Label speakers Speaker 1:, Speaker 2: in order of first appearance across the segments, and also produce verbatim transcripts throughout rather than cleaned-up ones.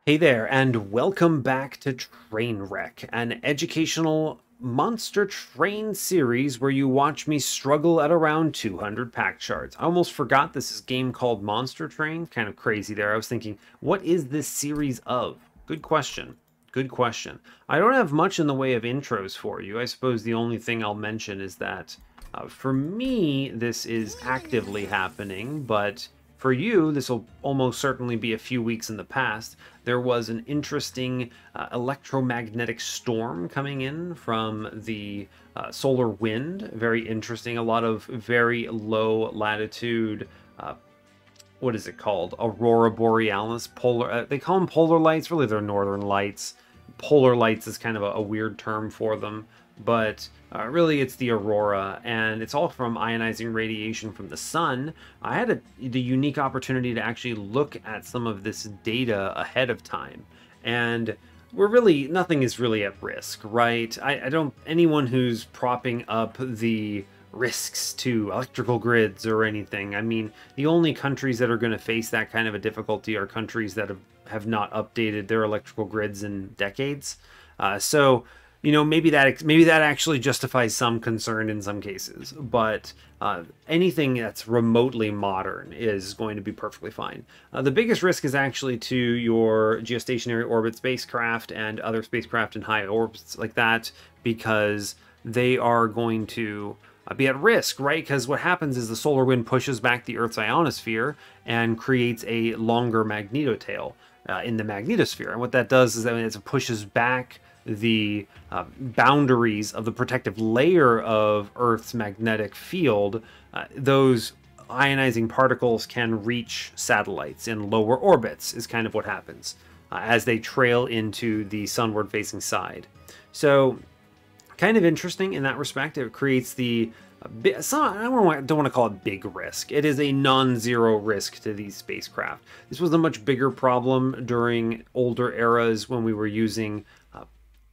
Speaker 1: Hey there, and welcome back to Trainwreck, an educational monster train series where you watch me struggle at around two hundred Pact Shards. I almost forgot this is a game called Monster Train. Kind of crazy there. I was thinking, what is this series of? Good question. Good question. I don't have much in the way of intros for you. I suppose the only thing I'll mention is that uh, for me, this is actively happening, but for you, this will almost certainly be a few weeks in the past. There was an interesting uh, electromagnetic storm coming in from the uh, solar wind. Very interesting. A lot of very low latitude, uh, what is it called? Aurora borealis, polar. Uh, they call them polar lights. Really, they're northern lights. Polar lights is kind of a, a weird term for them, but uh, really it's the aurora, and it's all from ionizing radiation from the sun. I had a, the unique opportunity to actually look at some of this data ahead of time, and we're really, nothing is really at risk, right? I, I don't, anyone who's propping up the risks to electrical grids or anything. I mean, the only countries that are going to face that kind of a difficulty are countries that have, have not updated their electrical grids in decades. Uh, so, you know, maybe that maybe that actually justifies some concern in some cases, but uh, anything that's remotely modern is going to be perfectly fine. Uh, the biggest risk is actually to your geostationary orbit spacecraft and other spacecraft in high orbits like that, because they are going to uh, be at risk, right? Because what happens is the solar wind pushes back the Earth's ionosphere and creates a longer magnetotail uh, in the magnetosphere. And what that does is that it pushes back the uh, boundaries of the protective layer of Earth's magnetic field. Uh, those ionizing particles can reach satellites in lower orbits, is kind of what happens uh, as they trail into the sunward facing side. So kind of interesting in that respect. It creates the uh, some, I don't want, don't want to call it big risk. It is a non-zero risk to these spacecraft. This was a much bigger problem during older eras when we were using uh,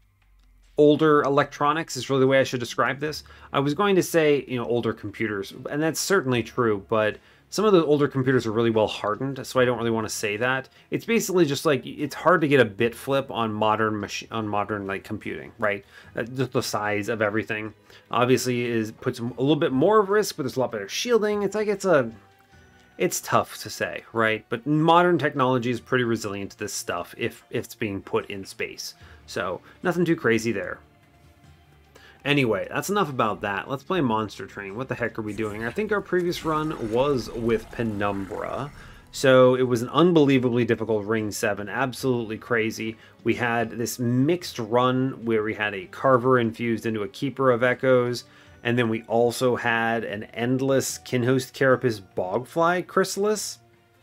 Speaker 1: older electronics is really the way I should describe this. I was going to say, you know, older computers, and that's certainly true, but some of the older computers are really well hardened, so I don't really want to say that. It's basically just like, it's hard to get a bit flip on modern machine, on modern like computing, right? Uh, just the size of everything obviously is puts a little bit more of risk, but there's a lot better shielding. It's like it's a it's tough to say, right? But modern technology is pretty resilient to this stuff if, if it's being put in space. So nothing too crazy there. Anyway, that's enough about that. Let's play Monster Train. What the heck are we doing? I think our previous run was with Penumbra. So it was an unbelievably difficult Ring seven. Absolutely crazy. We had this mixed run where we had a Carver infused into a Keeper of Echoes. And then we also had an endless Kinhost Carapace Bogfly Chrysalis.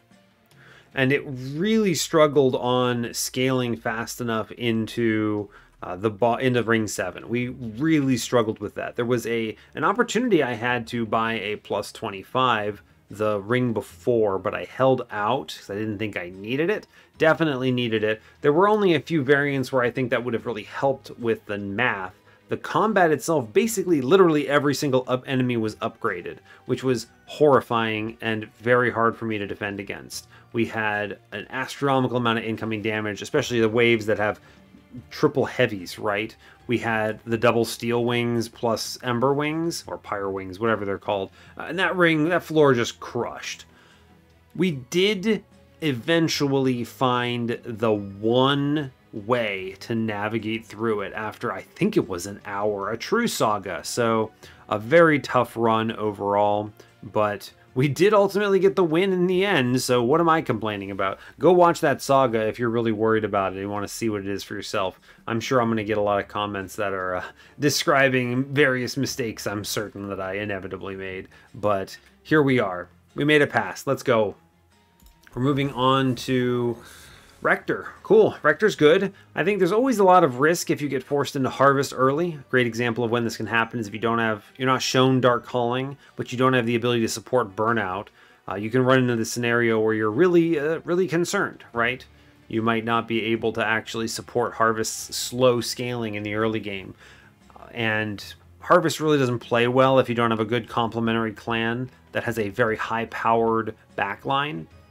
Speaker 1: And it really struggled on scaling fast enough into uh, the bo into Ring seven. We really struggled with that. There was a an opportunity I had to buy a plus twenty-five the ring before, but I held out because I didn't think I needed it. Definitely needed it. There were only a few variants where I think that would have really helped with the math. The combat itself, basically literally every single up enemy was upgraded, which was horrifying and very hard for me to defend against. We had an astronomical amount of incoming damage, especially the waves that have triple heavies, right? We had the double steel wings plus ember wings, or pyre wings, whatever they're called. Uh, and that ring, that floor just crushed. We did eventually find the one way to navigate through it after I think it was an hour, a true saga. So a very tough run overall, but we did ultimately get the win in the end, so what am I complaining about? Go watch that saga if you're really worried about it and you want to see what it is for yourself. I'm sure I'm going to get a lot of comments that are uh, describing various mistakes I'm certain that I inevitably made, but here we are. We made it past. Let's go. We're moving on to Rector. Cool. Rector's good. I think there's always a lot of risk if you get forced into Harvest early. Great example of when this can happen is if you don't have, you're not shown Dark Calling, but you don't have the ability to support Burnout. Uh, you can run into the scenario where you're really, uh, really concerned, right? You might not be able to actually support Harvest's slow scaling in the early game. Uh, and Harvest really doesn't play well if you don't have a good complementary clan that has a very high-powered backline.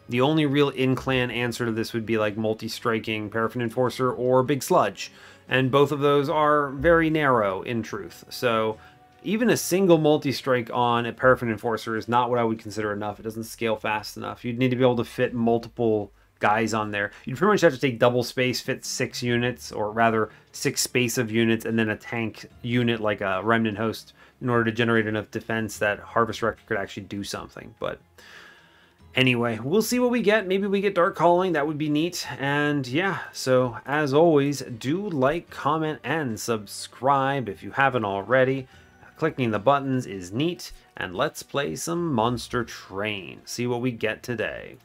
Speaker 1: The only real in-clan answer to this would be like multi-striking Paraffin Enforcer or Big Sludge. And both of those are very narrow in truth. So even a single multi-strike on a Paraffin Enforcer is not what I would consider enough. It doesn't scale fast enough. You'd need to be able to fit multiple guys on there. You'd pretty much have to take double space, fit six units, or rather six space of units, and then a tank unit like a Remnant Host in order to generate enough defense that Harvest Wrecker could actually do something. But anyway, we'll see what we get. Maybe we get Dark Calling. That would be neat. And yeah, so as always, do like, comment, and subscribe if you haven't already. Clicking the buttons is neat. And let's play some Monster Train. See what we get today.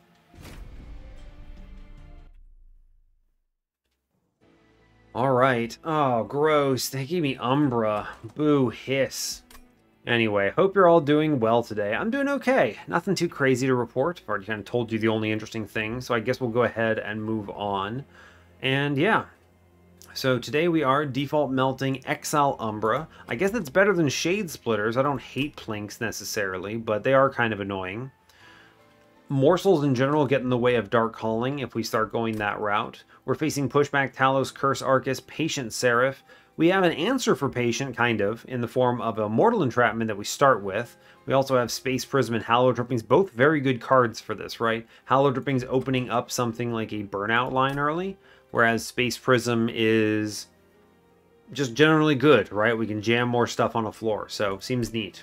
Speaker 1: Alright. Oh, gross. They gave me Umbra. Boo, hiss. Anyway, hope you're all doing well today. I'm doing okay. Nothing too crazy to report. I've already kind of told you the only interesting thing, so I guess we'll go ahead and move on. And yeah, so today we are default melting Exile Umbra. I guess that's better than Shade Splitters. I don't hate Plinks necessarily, but they are kind of annoying. Morsels in general get in the way of Dark Calling if we start going that route. We're facing Pushback, Talos, Curse Arcus, Patient Seraph. We have an answer for Patient, kind of, in the form of a Mortal Entrapment that we start with. We also have Space Prism and Hallow Drippings, both very good cards for this, right? Hallow Drippings opening up something like a Burnout line early, whereas Space Prism is just generally good, right? We can jam more stuff on a floor, so seems neat.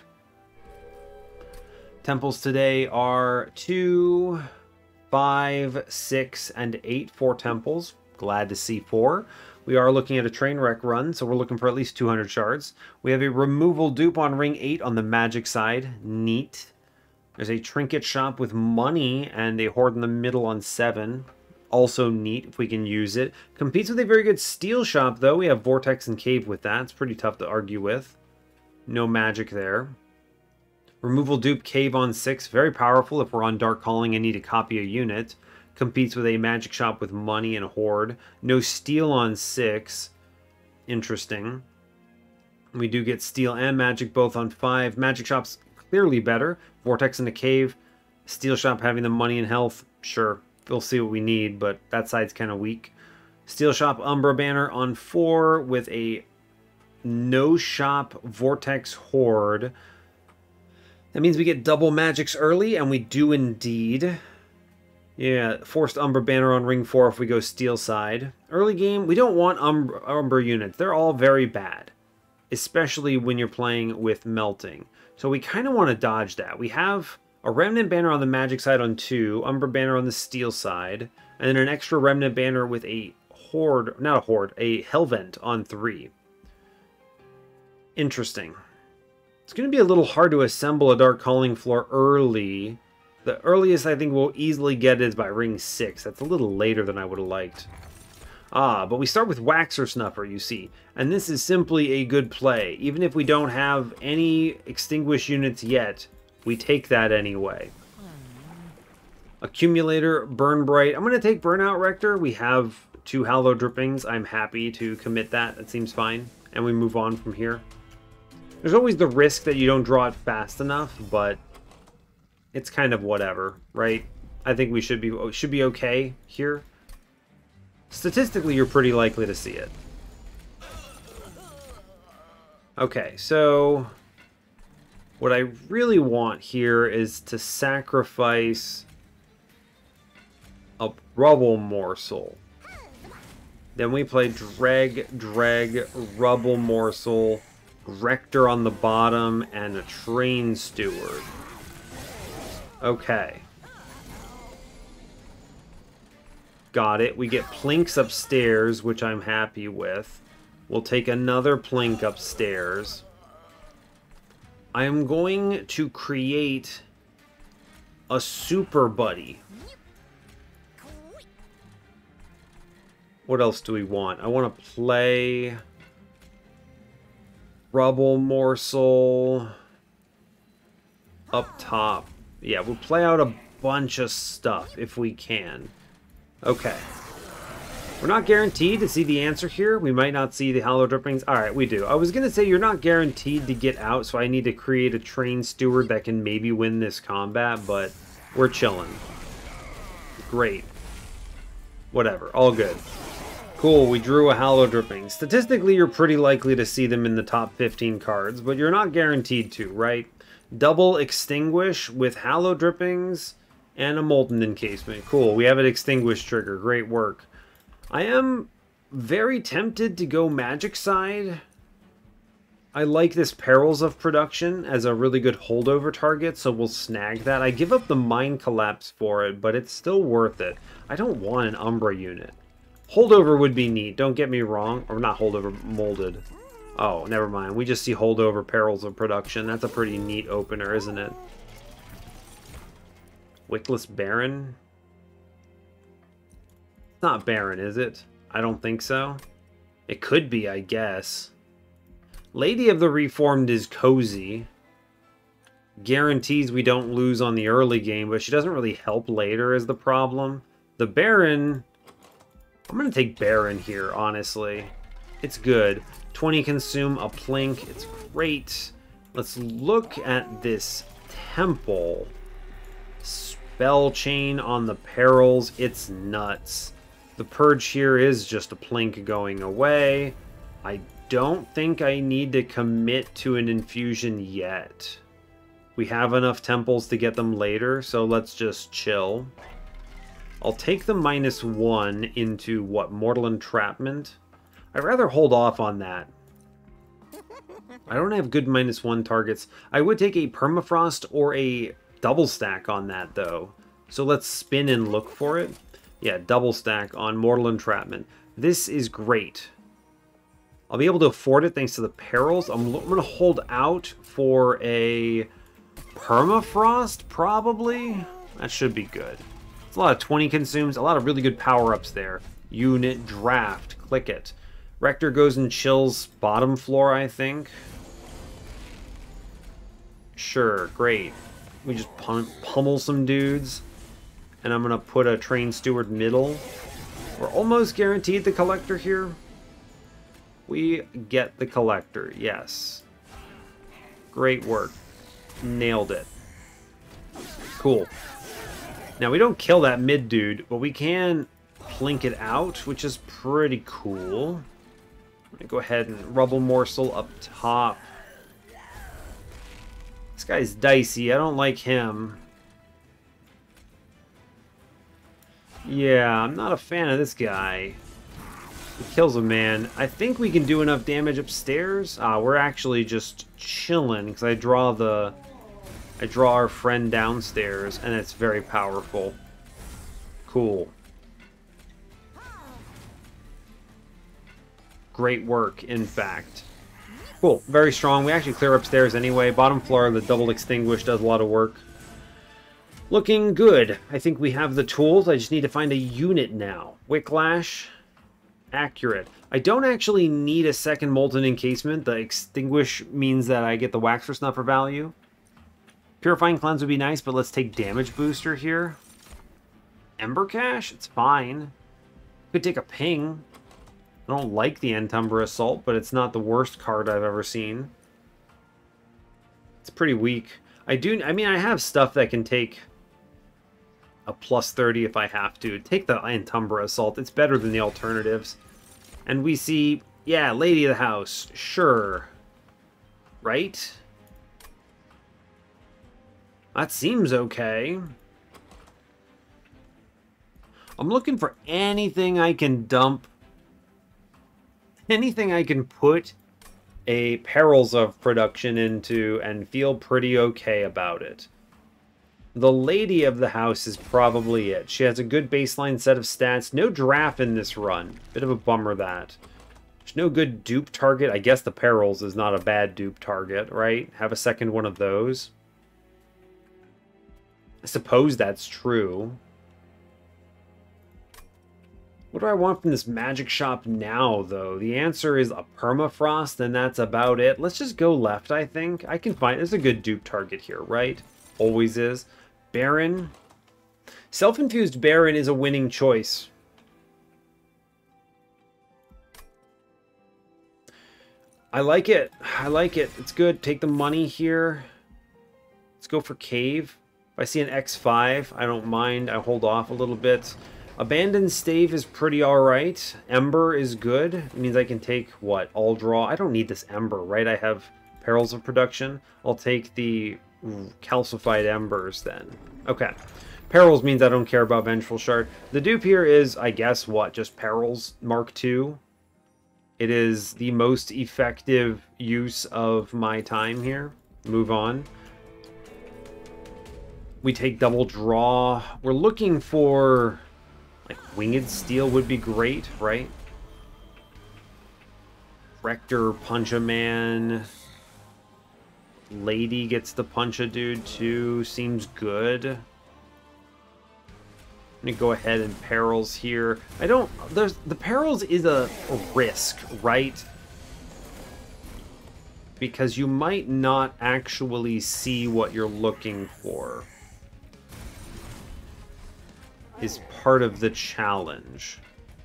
Speaker 1: Temples today are two, five, six, and eight. Four temples. Glad to see four. We are looking at a Trainwreck run, so we're looking for at least two hundred shards. We have a removal dupe on ring eight on the magic side. Neat. There's a trinket shop with money and a horde in the middle on seven. Also neat if we can use it. Competes with a very good steel shop, though. We have Vortex and Cave with that. It's pretty tough to argue with. No magic there. Removal dupe Cave on six. Very powerful if we're on Dark Calling and need to copy a unit. Competes with a magic shop with money and horde. No steel on six. Interesting. We do get steel and magic both on five. Magic shop's clearly better. Vortex in the cave. Steel shop having the money and health. Sure. We'll see what we need, but that side's kind of weak. Steel shop Umbra banner on four with a no shop Vortex horde. That means we get double magics early, and we do indeed. Yeah, forced Umbra banner on ring four if we go steel side. Early game, we don't want Umbra, Umbra units. They're all very bad, especially when you're playing with melting. So we kind of want to dodge that. We have a Remnant banner on the magic side on two, Umbra banner on the steel side, and then an extra Remnant banner with a horde, not a horde, a Hellvent on three. Interesting. It's going to be a little hard to assemble a Dark Calling floor early. The earliest I think we'll easily get is by ring six. That's a little later than I would have liked. Ah, but we start with Waxer Snuffer, you see. And this is simply a good play. Even if we don't have any extinguished units yet, we take that anyway. Accumulator, Burn Bright. I'm going to take Burnout Rector. We have two Hallow Drippings. I'm happy to commit that. That seems fine. And we move on from here. There's always the risk that you don't draw it fast enough, but it's kind of whatever, right? I think we should be should be okay here. Statistically, you're pretty likely to see it. Okay, so what I really want here is to sacrifice a Rubble Morsel. Then we play Dreg, Dreg, Rubble Morsel, Rector on the bottom, and a Train Steward. Okay. Got it. We get Plinks upstairs, which I'm happy with. We'll take another Plink upstairs. I am going to create a Super Buddy. What else do we want? I want to play Rubble Morsel up top. Yeah, we'll play out a bunch of stuff if we can. Okay. We're not guaranteed to see the answer here. We might not see the Hallow Drippings. Alright, we do. I was going to say you're not guaranteed to get out, so I need to create a Train Steward that can maybe win this combat, but we're chilling. Great. Whatever. All good. Cool, we drew a Hallow Dripping. Statistically, you're pretty likely to see them in the top fifteen cards, but you're not guaranteed to, right? Double Extinguish with Hallow Drippings and a Molten Encasement. Cool, we have an Extinguish trigger. Great work. I am very tempted to go Magic side. I like this Perils of Production as a really good holdover target, so we'll snag that. I give up the Mind Collapse for it, but it's still worth it. I don't want an Umbra unit. Holdover would be neat, don't get me wrong. Or not holdover, molded. Oh, never mind. We just see holdover Perils of Production. That's a pretty neat opener, isn't it? Wickless Baron? It's not Baron, is it? I don't think so. It could be, I guess. Lady of the Reformed is cozy. Guarantees we don't lose on the early game, but she doesn't really help later is the problem. The Baron... I'm going to take Baron here, honestly. It's good. twenty consume, a Plink. It's great. Let's look at this Temple. Spell Chain on the Perils. It's nuts. The Purge here is just a Plink going away. I don't think I need to commit to an infusion yet. We have enough temples to get them later, so let's just chill. I'll take the minus one into, what, Mortal Entrapment? I'd rather hold off on that. I don't have good minus one targets. I would take a Permafrost or a double stack on that, though. So let's spin and look for it. Yeah, double stack on Mortal Entrapment. This is great. I'll be able to afford it thanks to the Perils. I'm, I'm going to hold out for a Permafrost, probably. That should be good. It's a lot of twenty consumes, a lot of really good power-ups there. Unit Draft, click it. Rector goes and chills bottom floor, I think. Sure, great. We just pum pummel some dudes. And I'm going to put a Train Steward middle. We're almost guaranteed the Collector here. We get the Collector, yes. Great work. Nailed it. Cool. Now, we don't kill that mid dude, but we can plink it out, which is pretty cool. I'm gonna go ahead and Rubble Morsel up top. This guy's dicey. I don't like him. Yeah, I'm not a fan of this guy. He kills a man. I think we can do enough damage upstairs. Ah, we're actually just chilling because I draw the... I draw our friend downstairs, and it's very powerful. Cool. Great work, in fact. Cool, very strong. We actually clear upstairs anyway. Bottom floor, the double extinguish does a lot of work. Looking good. I think we have the tools. I just need to find a unit now. Wicklash. Accurate. I don't actually need a second Molten Encasement. The Extinguish means that I get the Wax for Snuffer value. Purifying Cleanse would be nice, but let's take Damage Booster here. Ember Cache? It's fine. Could take a Ping. I don't like the Entumbra Assault, but it's not the worst card I've ever seen. It's pretty weak. I do. I mean, I have stuff that can take a plus thirty if I have to. Take the Entumbra Assault. It's better than the alternatives. And we see, yeah, Lady of the House. Sure. Right? That seems okay. I'm looking for anything I can dump. Anything I can put a Perils of Production into and feel pretty okay about it. The Lady of the House is probably it. She has a good baseline set of stats. No draft in this run. Bit of a bummer that. There's no good dupe target. I guess the Perils is not a bad dupe target, right? Have a second one of those. I suppose that's true. What do I want from this magic shop now, though? The answer is a Permafrost, and that's about it. Let's just go left, I think. I can find... There's a good dupe target here, right? Always is. Baron. Self-infused Baron is a winning choice. I like it. I like it. It's good. Take the money here. Let's go for Cave. If I see an X five, I don't mind. I hold off a little bit. Abandoned Stave is pretty alright. Ember is good. It means I can take, what, all draw? I don't need this Ember, right? I have Perils of Production. I'll take the Calcified Embers then. Okay. Perils means I don't care about Vengeful Shard. The dupe here is, I guess, what? Just Perils Mark two? It is the most effective use of my time here. Move on. We take double draw. We're looking for... like, Winged Steel would be great, right? Rector, Punch a Man. Lady gets to punch a dude too. Seems good. I'm gonna go ahead and Perils here. I don't... there's the Perils is a, a risk, right? Because you might not actually see what you're looking for. Is part of the challenge.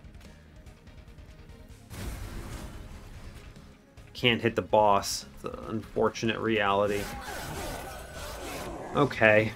Speaker 1: Can't hit the boss. It's an unfortunate reality. Okay.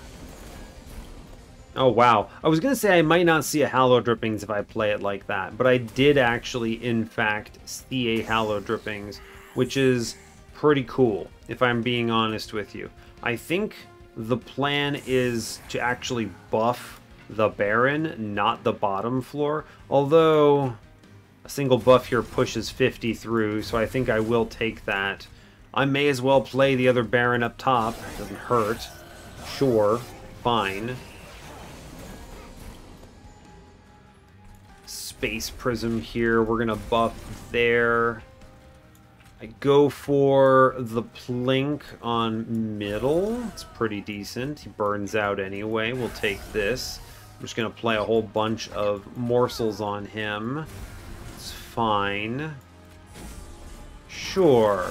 Speaker 1: Oh, wow. I was going to say I might not see a Hallow Drippings if I play it like that, but I did actually, in fact, see a Hallow Drippings, which is pretty cool, if I'm being honest with you. I think the plan is to actually buff the Baron, not the bottom floor, although a single buff here pushes fifty through, so I think I will take that. I may as well play the other Baron up top. It doesn't hurt. Sure. Fine. Space Prism here. We're going to buff there. I go for the Plink on middle. It's pretty decent. He burns out anyway. We'll take this. I'm just going to play a whole bunch of morsels on him. It's fine. Sure.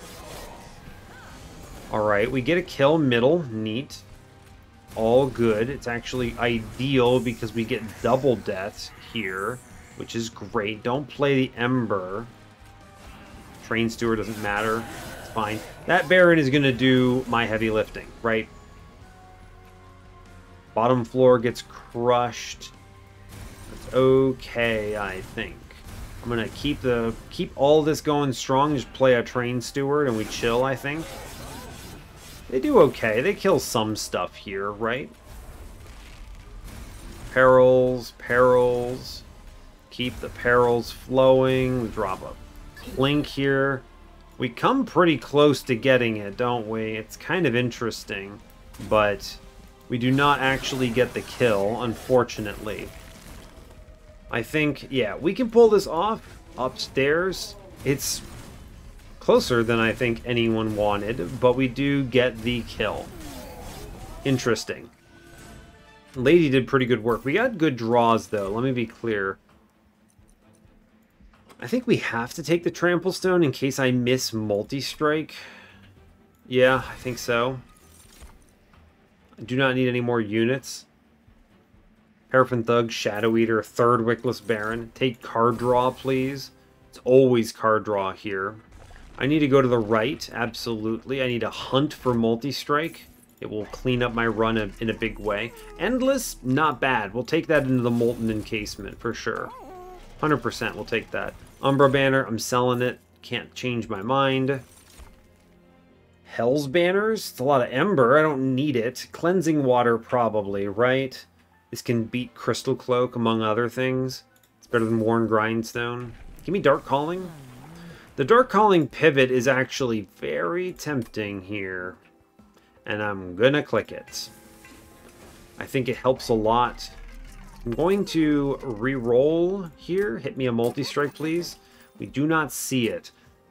Speaker 1: Alright, we get a kill middle. Neat. All good. It's actually ideal because we get double deaths here, which is great. Don't play the Ember. Train Steward doesn't matter. It's fine. That Baron is going to do my heavy lifting, right? Bottom floor gets crushed. It's okay, I think. I'm gonna keep the keep all this going strong. Just play a Train Steward and we chill, I think. They do okay. They kill some stuff here, right? Perils, perils. Keep the perils flowing. We drop a Plink here. We come pretty close to getting it, don't we? It's kind of interesting, but we do not actually get the kill, unfortunately. I think, yeah, we can pull this off upstairs. It's closer than I think anyone wanted, but we do get the kill. Interesting. Lady did pretty good work. We got good draws, though. Let me be clear. I think we have to take the Trample Stone in case I miss Multi-Strike. Yeah, I think so. I do not need any more units. Paraffin Thug, Shadow Eater, third Wickless Baron. Take card draw, please. It's always card draw here. I need to go to the right, absolutely. I need to hunt for Multi-Strike. It will clean up my run in a big way. Endless, not bad. We'll take that into the Molten Encasement, for sure. one hundred percent we'll take that. Umbra Banner, I'm selling it. Can't change my mind. Hell's Banners? It's a lot of Ember. I don't need it. Cleansing Water, probably, right? This can beat Crystal Cloak, among other things. It's better than Worn Grindstone. Give me Dark Calling. The Dark Calling pivot is actually very tempting here. And I'm gonna click it. I think it helps a lot. I'm going to re-roll here. Hit me a Multi-Strike, please. We do not see it.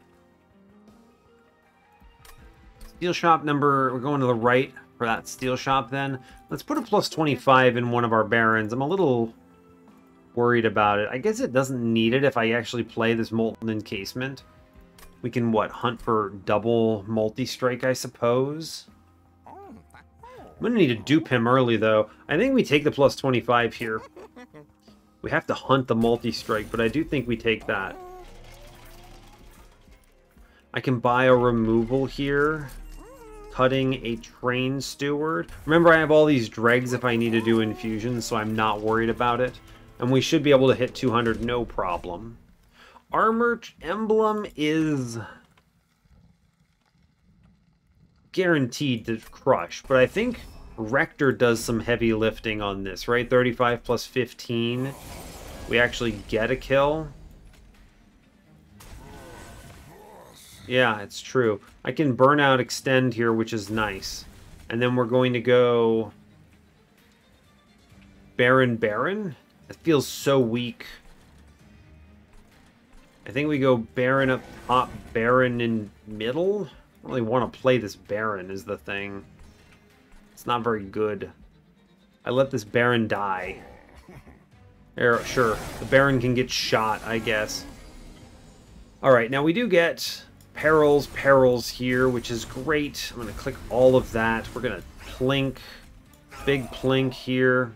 Speaker 1: Steel Shop number, we're going to the right for that Steel Shop then. Let's put a plus twenty-five in one of our Barons. I'm a little worried about it. I guess it doesn't need it if I actually play this Molten Encasement. We can, what, hunt for double Multi-Strike, I suppose? I'm going to need to dupe him early, though. I think we take the plus twenty-five here. We have to hunt the Multi-Strike, but I do think we take that. I can buy a removal here. cutting a Train Steward. Remember, I have all these dregs if I need to do infusions, so I'm not worried about it. And we should be able to hit two hundred, no problem. Armored Emblem is guaranteed to crush, but I think Rector does some heavy lifting on this, right? thirty-five plus fifteen. We actually get a kill. Yeah, it's true. I can burn out extend here, which is nice. And then we're going to go Baron Baron. It feels so weak. I think we go Baron up top, Baron in middle. I don't really want to play this Baron is the thing. It's not very good. I let this Baron die. There, sure, the Baron can get shot, I guess. Alright, now we do get perils, perils here, which is great. I'm going to click all of that. We're going to plink. Big plink here.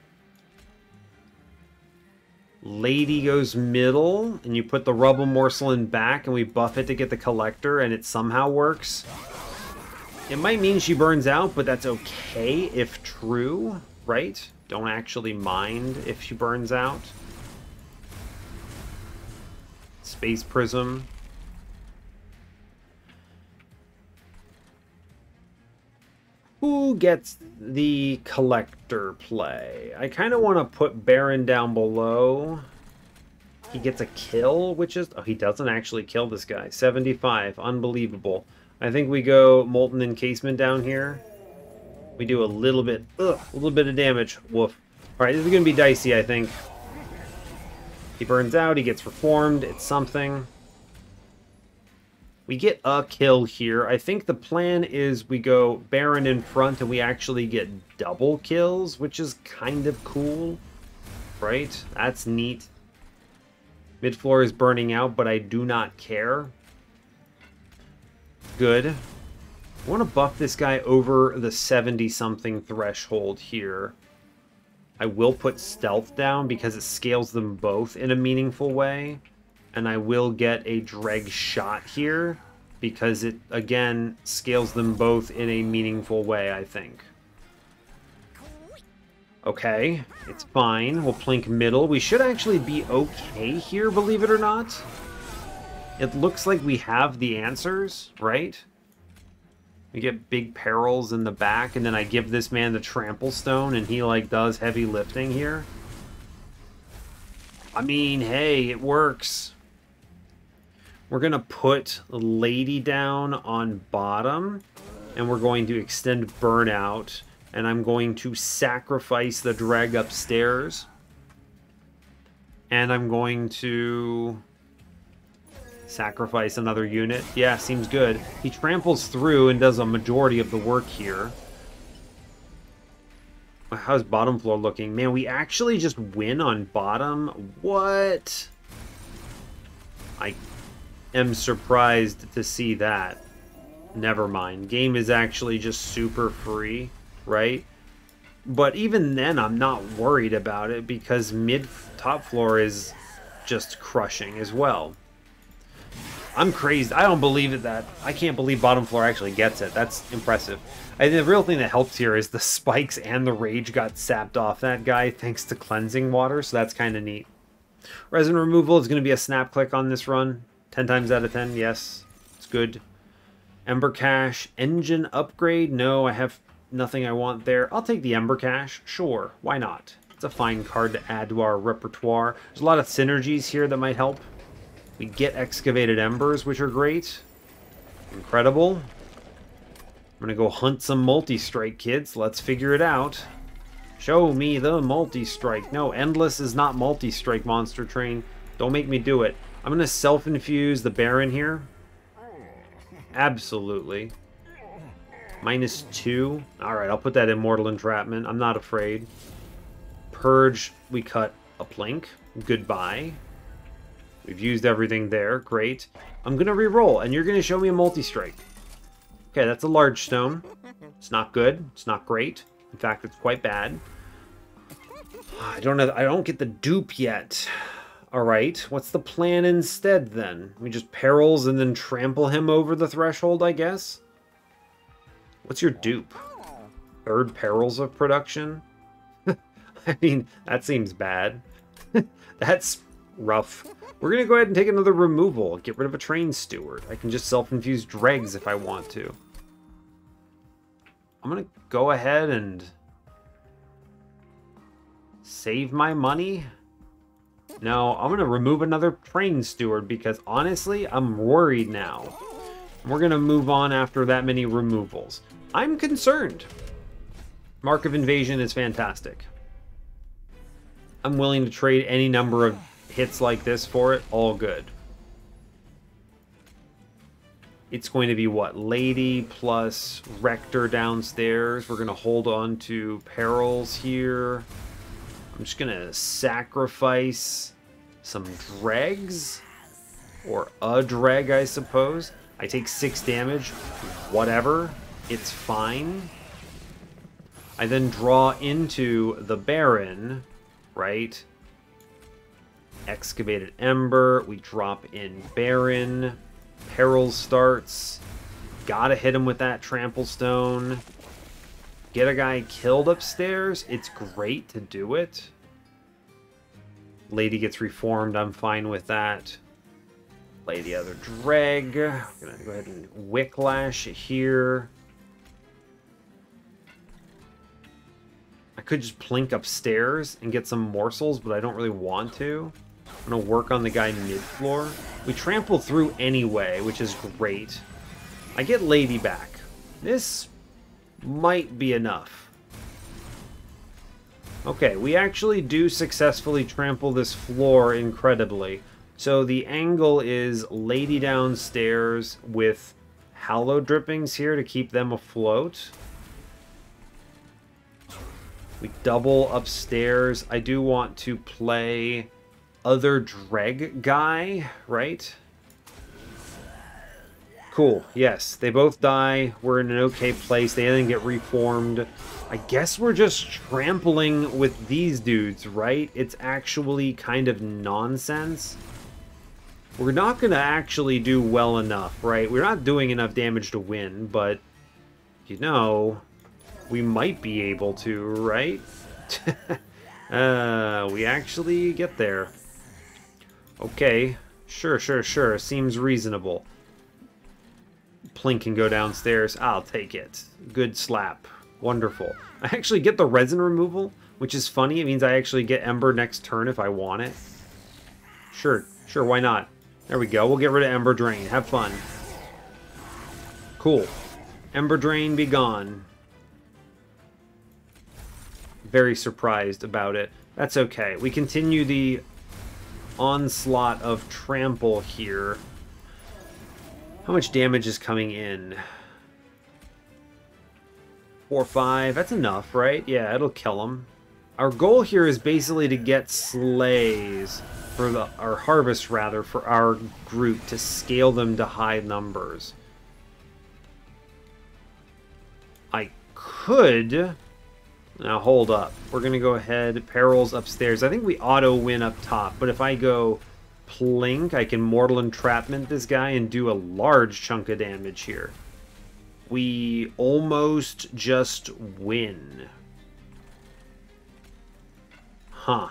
Speaker 1: Lady goes middle, and you put the rubble morsel in back, and we buff it to get the collector, and it somehow works. It might mean she burns out, but that's okay if true, right? Don't actually mind if she burns out. Space Prism. Who gets the collector play? I kind of want to put Baron down below. He gets a kill, which is... Oh, he doesn't actually kill this guy. seventy-five. Unbelievable. I think we go Molten Encasement down here. We do a little bit... Ugh, a little bit of damage. Woof. Alright, this is going to be dicey, I think. He burns out. He gets reformed. It's something. We get a kill here. I think the plan is we go Baron in front and we actually get double kills, which is kind of cool, right? That's neat. Mid floor is burning out, but I do not care. Good. I want to buff this guy over the seventy-something threshold here. I will put stealth down because it scales them both in a meaningful way. And I will get a dreg shot here because it, again, scales them both in a meaningful way, I think. Okay, it's fine. We'll plink middle. We should actually be okay here, believe it or not. It looks like we have the answers, right? We get big perils in the back, and then I give this man the trample stone, and he, like, does heavy lifting here. I mean, hey, it works. We're going to put Lady down on bottom, and we're going to extend Burnout, and I'm going to sacrifice the drag upstairs. And I'm going to sacrifice another unit. Yeah, seems good. He tramples through and does a majority of the work here. How's bottom floor looking? Man, we actually just win on bottom? What? I am surprised to see that. Never mind. Game is actually just super free, right? But even then, I'm not worried about it because mid top floor is just crushing as well. I'm crazed. I don't believe it that... I can't believe bottom floor actually gets it. That's impressive. I think the real thing that helps here is the spikes and the rage got sapped off that guy thanks to cleansing water, so that's kind of neat. Resin removal is going to be a snap click on this run. ten times out of ten, yes. It's good. Ember Cache. Engine upgrade? No, I have nothing I want there. I'll take the Ember Cache. Sure, why not? It's a fine card to add to our repertoire. There's a lot of synergies here that might help. We get Excavated Embers, which are great. Incredible. I'm going to go hunt some multi-strike, kids. Let's figure it out. Show me the multi-strike. No, Endless is not multi-strike, Monster Train. Don't make me do it. I'm going to self-infuse the Baron here. Absolutely. Minus two. Alright, I'll put that in Mortal Entrapment. I'm not afraid. Purge, we cut a plink. Goodbye. We've used everything there. Great. I'm going to re-roll, and you're going to show me a multi-strike. Okay, that's a large stone. It's not good. It's not great. In fact, it's quite bad. I don't know. I don't get the dupe yet. All right. What's the plan instead, then? We just perils and then trample him over the threshold, I guess? What's your dupe? Third perils of production? I mean, that seems bad. That's rough. We're going to go ahead and take another removal. Get rid of a train steward. I can just self-infuse dregs if I want to. I'm going to go ahead and save my money. No, I'm going to remove another train steward because honestly, I'm worried now. We're going to move on after that many removals. I'm concerned. Mark of Invasion is fantastic. I'm willing to trade any number of hits like this for it. All good. It's going to be what? Lady plus Rector downstairs. We're going to hold on to Perils here. I'm just going to sacrifice some dregs. Or a dreg, I suppose. I take six damage. Whatever. It's fine. I then draw into the Baron, right? Excavated Ember. We drop in Baron. Perils starts. Gotta hit him with that Trample Stone. Get a guy killed upstairs. It's great to do it. Lady gets reformed. I'm fine with that. Play the other dreg. I'm gonna go ahead and Wicklash here. I could just plink upstairs and get some morsels, but I don't really want to. I'm gonna work on the guy mid-floor. We trample through anyway, which is great. I get Lady back. This might be enough. Okay, we actually do successfully trample this floor incredibly. So the angle is Lady downstairs with Hallow Drippings here to keep them afloat. We double upstairs. I do want to play other dreg guy, right? Cool. Yes, they both die. We're in an okay place. They didn't get reformed. I guess we're just trampling with these dudes, right? It's actually kind of nonsense. We're not going to actually do well enough, right? We're not doing enough damage to win, but, you know, we might be able to, right? uh, we actually get there. Okay, sure, sure, sure. Seems reasonable. Plink can go downstairs. I'll take it. Good slap. Wonderful. I actually get the resin removal, which is funny. It means I actually get Ember next turn if I want it. Sure, sure, why not? There we go. We'll get rid of Ember Drain. Have fun. Cool. Ember Drain be gone. Very surprised about it. That's okay. We continue the onslaught of trample here. How much damage is coming in? Four, five. That's enough, right? Yeah, it'll kill him. Our goal here is basically to get slays for the our harvest rather for our group to scale them to high numbers. I could. Now hold up. We're gonna go ahead. Perils upstairs. I think we auto win up top, but if I go Plink, I can Mortal Entrapment this guy and do a large chunk of damage here. We almost just win. Huh.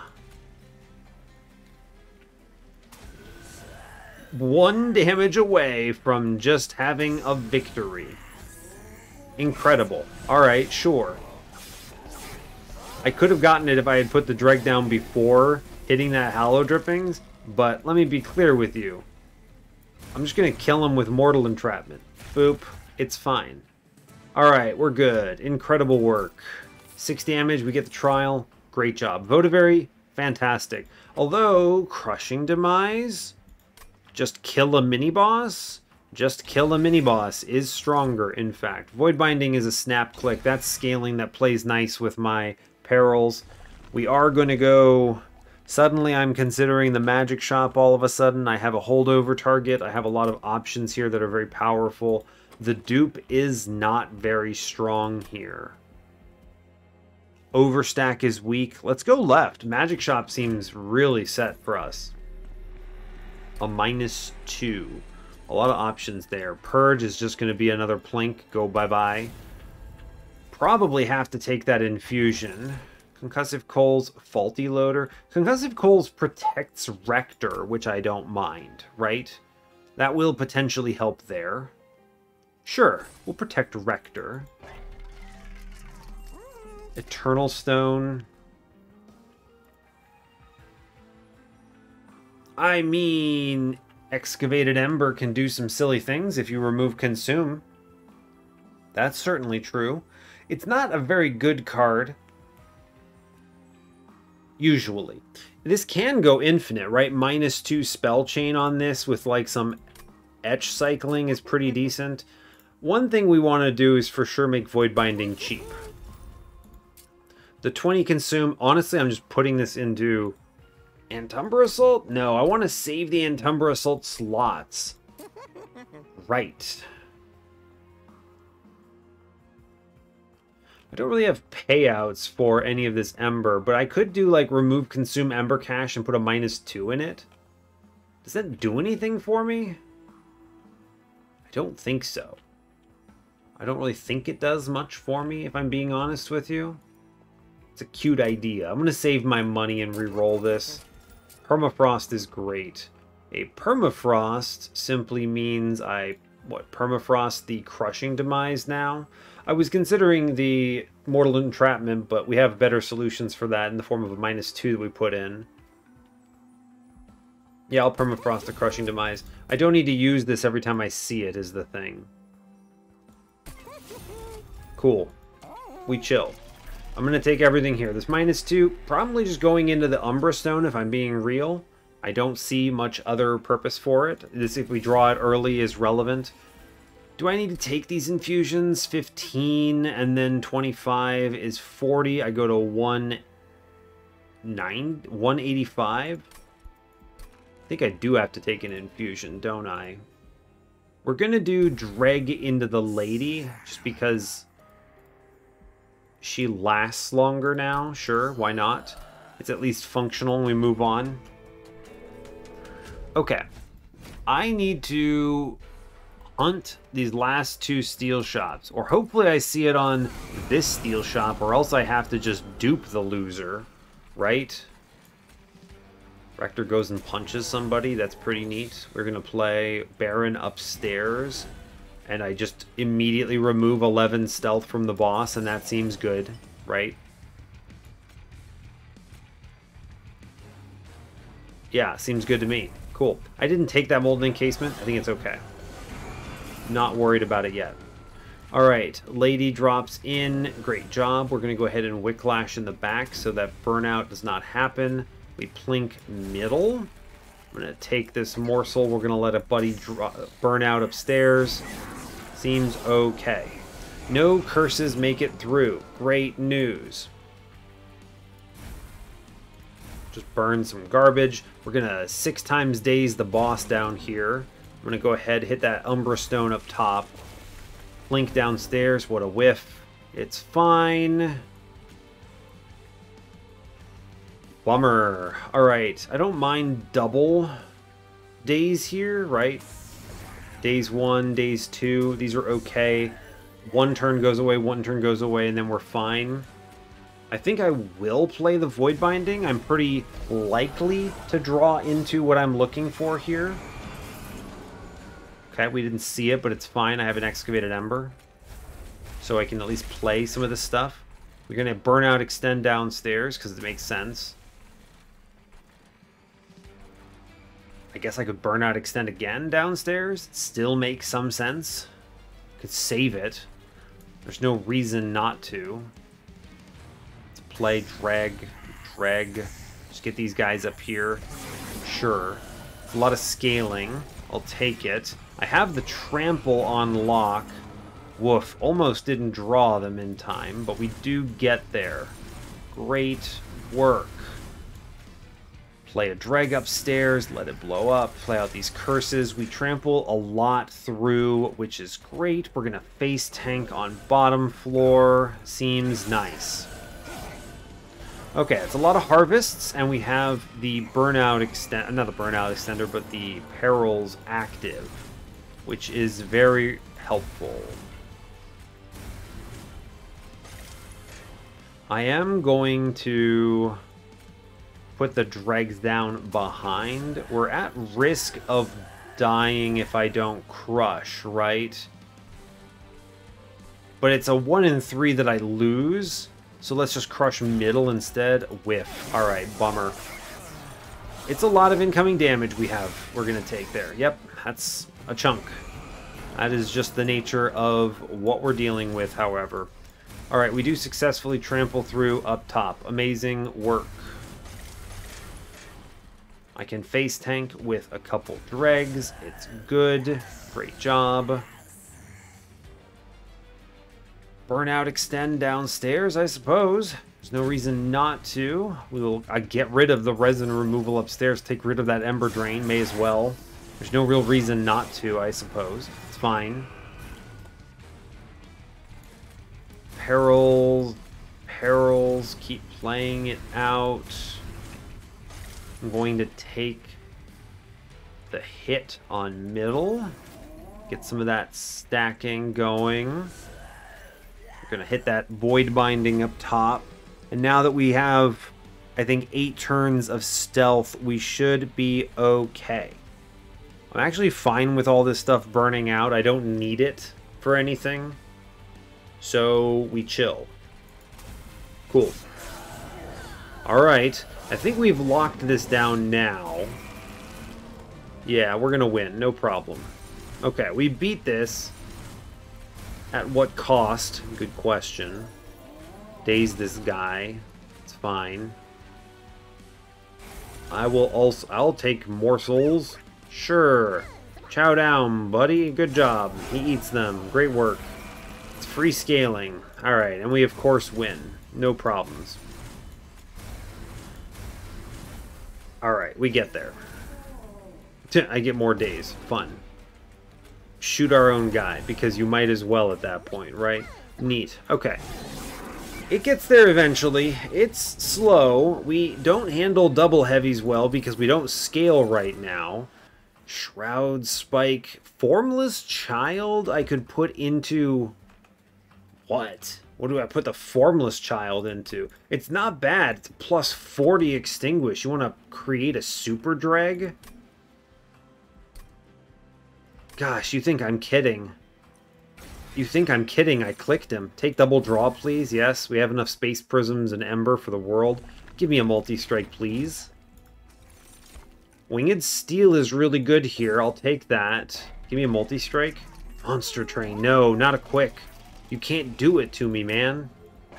Speaker 1: One damage away from just having a victory. Incredible. Alright, sure. I could have gotten it if I had put the dreg down before hitting that Hallow Drippings, but let me be clear with you. I'm just going to kill him with Mortal Entrapment. Boop. It's fine. Alright, we're good. Incredible work. Six damage, we get the trial. Great job. Votivary, fantastic. Although, Crushing Demise, just kill a mini-boss? Just kill a mini-boss is stronger, in fact. Void Binding is a snap click. That's scaling that plays nice with my Perils. We are going to go... Suddenly I'm considering the magic shop all of a sudden. I have a holdover target. I have a lot of options here that are very powerful. The dupe is not very strong here. Overstack is weak. Let's go left. Magic shop seems really set for us. A minus two. A lot of options there. Purge is just going to be another plink. Go bye-bye. probably have to take that infusion. Concussive Coals, Faulty Loader. Concussive Coals protects Rector, which I don't mind, right? That will potentially help there. Sure, we'll protect Rector. Eternal Stone. I mean, Excavated Ember can do some silly things if you remove Consume. That's certainly true. It's not a very good card. Usually. This can go infinite, right? Minus two spell chain on this with like some etch cycling is pretty decent. One thing we want to do is for sure make Void Binding cheap. The twenty consume, honestly, I'm just putting this into Antumbra Assault? No, I want to save the Antumbra Assault slots. Right. I don't really have payouts for any of this Ember, but I could do like remove consume Ember Cash and put a minus two in it. Does that do anything for me? I don't think so. I don't really think it does much for me, if I'm being honest with you. It's a cute idea. I'm going to save my money and re-roll this. Permafrost is great. A Permafrost simply means I, what, Permafrost the Crushing Demise now? I was considering the Mortal Entrapment, but we have better solutions for that in the form of a minus two that we put in. Yeah, I'll Permafrost the Crushing Demise. I don't need to use this every time I see it, is the thing. Cool. We chill. I'm going to take everything here. This minus two, probably just going into the Umbra Stone if I'm being real. I don't see much other purpose for it. This, if we draw it early, is relevant. Do I need to take these infusions? fifteen and then twenty-five is forty. I go to one eighty-five. I think I do have to take an infusion, don't I? We're going to do Dreg into the Lady, just because she lasts longer now. Sure, why not? It's at least functional and we move on. Okay. I need to hunt these last two steel shops, or hopefully I see it on this steel shop, or else I have to just dupe the loser, right? Rector goes and punches somebody. That's pretty neat. We're gonna play Baron upstairs, and I just immediately remove eleven stealth from the boss, and that seems good, right? Yeah, seems good to me. Cool. I didn't take that molded encasement. I think it's okay. Not worried about it yet. Alright, Lady drops in. Great job. We're going to go ahead and Wicklash in the back so that burnout does not happen. We plink middle. I'm going to take this morsel. We're going to let a buddy burn out upstairs. Seems okay. No curses make it through. Great news. Just burn some garbage. We're going to six times daze the boss down here. I'm going to go ahead, hit that Umbra Stone up top. Blink downstairs. What a whiff. It's fine. Bummer. Alright, I don't mind double days here, right? Days one, days two. These are okay. One turn goes away, one turn goes away, and then we're fine. I think I will play the Void Binding. I'm pretty likely to draw into what I'm looking for here. Okay, we didn't see it, but it's fine. I have an Excavated Ember, so I can at least play some of this stuff. We're going to Burnout Extend downstairs, because it makes sense. I guess I could Burnout Extend again downstairs. It still makes some sense. Could save it. There's no reason not to. Let's play Dreg, Dreg. Just get these guys up here. Sure. It's a lot of scaling. I'll take it. I have the Trample on lock. Woof. Almost didn't draw them in time, but we do get there. Great work. Play a Dreg upstairs, let it blow up, play out these curses. We trample a lot through, which is great. We're going to face tank on bottom floor. Seems nice. Okay, it's a lot of harvests, and we have the burnout extend, not the burnout extender, but the perils active, which is very helpful. I am going to put the dregs down behind. We're at risk of dying if I don't crush, right? But it's a one in three that I lose. So let's just crush middle instead. Whiff. Alright, bummer. It's a lot of incoming damage we have. We're going to take there. Yep, that's a chunk. That is just the nature of what we're dealing with, however. Alright, we do successfully trample through up top. Amazing work. I can face tank with a couple dregs. It's good. Great job. Burnout extend downstairs, I suppose. There's no reason not to. We will uh, get rid of the resin removal upstairs. Take rid of that ember drain. May as well. There's no real reason not to, I suppose. It's fine. Perils. Perils. Keep playing it out. I'm going to take the hit on middle. Get some of that stacking going. We're going to hit that void binding up top. And now that we have, I think, eight turns of stealth, we should be okay. I'm actually fine with all this stuff burning out. I don't need it for anything. So we chill. Cool. Alright. I think we've locked this down now. Yeah, we're going to win. No problem. Okay, we beat this. At what cost? Good question. Daze this guy. It's fine. I will also... I'll take morsels. Sure. Chow down, buddy. Good job. He eats them. Great work. It's free scaling. Alright, and we of course win. No problems. Alright, we get there. I get more days. Fun. Shoot our own guy, because you might as well at that point, right? Neat. Okay. It gets there eventually. It's slow. We don't handle double heavies well because we don't scale right now. Shroud Spike. Formless Child I could put into... What? What do I put the Formless Child into? It's not bad. It's plus forty Extinguish. You want to create a super drag? Gosh, you think I'm kidding. You think I'm kidding. I clicked him. Take double draw, please. Yes, we have enough Space Prisms and Ember for the world. Give me a multi-strike, please. Winged Steel is really good here. I'll take that. Give me a multi-strike. Monster Train. No, not a quick. You can't do it to me, man.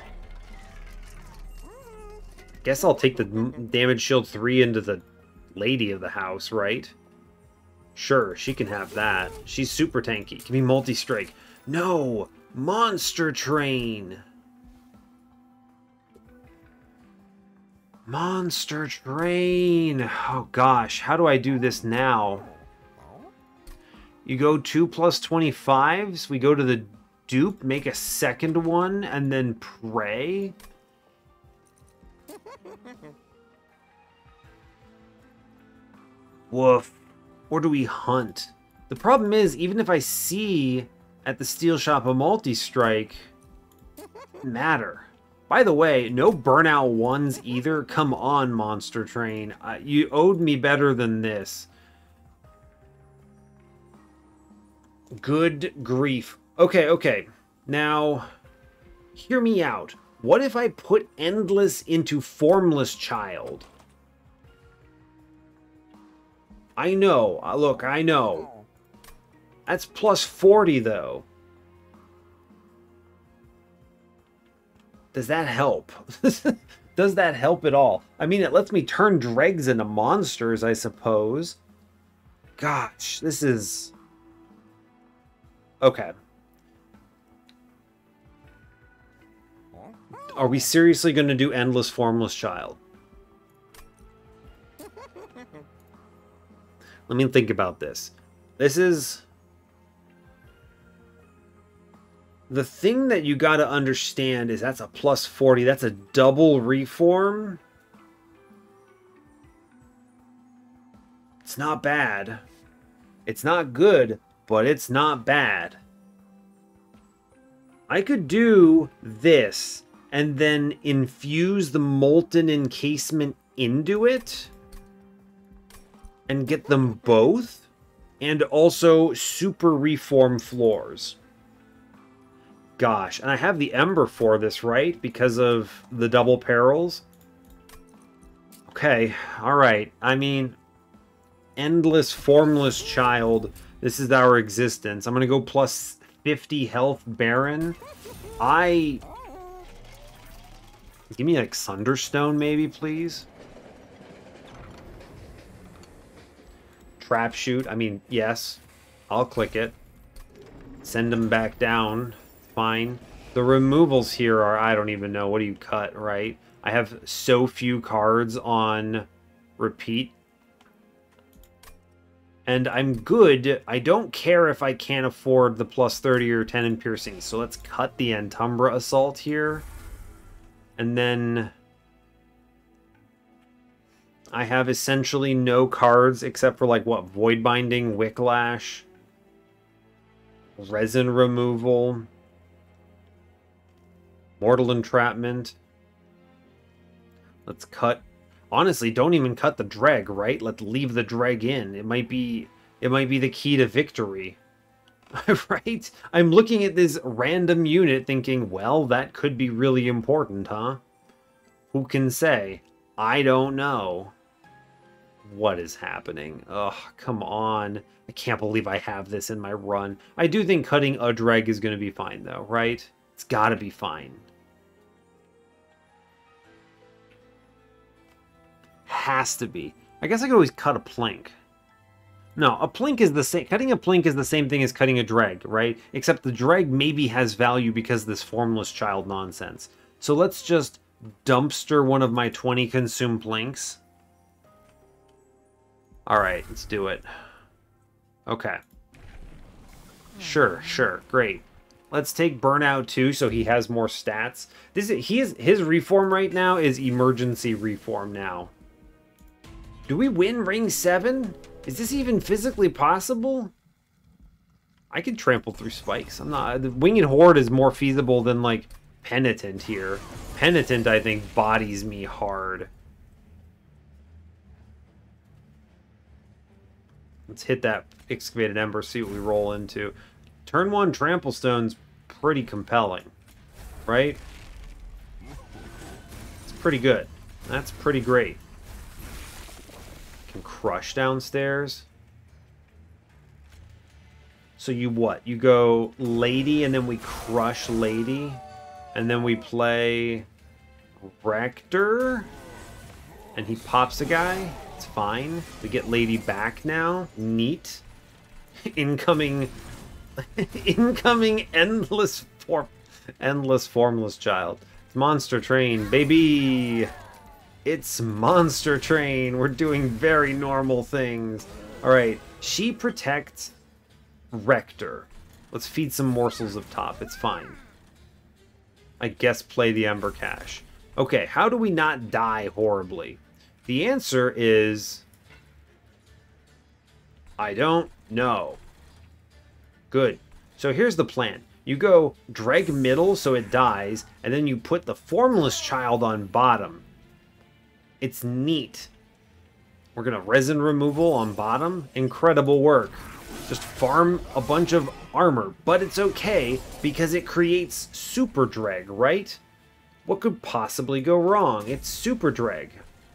Speaker 1: Guess I'll take the damage shield three into the lady of the house, right? Sure, she can have that. She's super tanky. Give me multi-strike. No! Monster Train! Monster Train! Oh gosh, how do I do this now? You go two plus twenty-fives, we go to the dupe, make a second one, and then pray? Woof. Or do we hunt? The problem is, even if I see at the steel shop a multi-strike, doesn't matter. By the way, no burnout ones either. Come on, Monster Train. Uh, you owed me better than this. Good grief. Okay, okay. Now, hear me out. What if I put Endless into Formless Child? I know. Uh, look, I know. That's plus forty, though. Does that help? Does that help at all? I mean, it lets me turn dregs into monsters, I suppose. Gosh, this is... Okay. Are we seriously going to do Endless Formless Child? Let me think about this. This is... The thing that you got to understand is that's a plus forty. That's a double reform. It's not bad. It's not good, but it's not bad. I could do this and then infuse the molten encasement into it and get them both, and also super reform floors. Gosh, and I have the Ember for this, right? Because of the double perils. Okay, alright. I mean, endless, formless child. This is our existence. I'm going to go plus fifty health Baron. I... Give me like Thunderstone maybe, please. Trap shoot. I mean, yes. I'll click it. Send them back down. Fine. The removals here are, I don't even know. What do you cut, right? I have so few cards on repeat. And I'm good. I don't care if I can't afford the plus thirty or ten in piercing. So let's cut the Antumbra Assault here. And then I have essentially no cards except for like what? Void Binding, Wicklash, Resin Removal, Mortal Entrapment. Let's cut. Honestly, don't even cut the Dreg, right? Let's leave the Dreg in. It might be it might be the key to victory. Right? I'm looking at this random unit thinking, well, that could be really important, huh? Who can say? I don't know. What is happening? Ugh, come on. I can't believe I have this in my run. I do think cutting a Dreg is going to be fine, though, right? It's got to be fine. Has to be. I guess I could always cut a Plink. No, a Plink is the same. Cutting a Plink is the same thing as cutting a Dreg, right? Except the Dreg maybe has value because of this formless child nonsense. So let's just dumpster one of my twenty consume Plinks. Alright, let's do it. Okay. Sure, sure, great. Let's take Burnout too, so he has more stats. This is, he is, his reform right now is emergency reform now. Do we win Ring seven? Is this even physically possible? I could trample through spikes. I'm not... The Winged Horde is more feasible than, like, Penitent here. Penitent, I think, bodies me hard. Let's hit that Excavated Ember, see what we roll into. Turn one Trample Stone's pretty compelling, right? It's pretty good. That's pretty great. Can crush downstairs. So you what? You go Lady and then we crush Lady. And then we play Rector. And he pops a guy. It's fine. We get Lady back now. Neat. Incoming incoming endless form endless formless child. It's Monster Train, baby. It's Monster Train. We're doing very normal things. Alright, she protects Rector. Let's feed some morsels up top. It's fine. I guess play the Ember Cache. Okay, how do we not die horribly? The answer is... I don't know. Good. So here's the plan. You go Dreg middle so it dies, and then you put the Formless Child on bottom. It's neat. We're going to Resin Removal on bottom. Incredible work. Just farm a bunch of armor. But it's okay, because it creates Super Dreg, right? What could possibly go wrong? It's Super Dreg.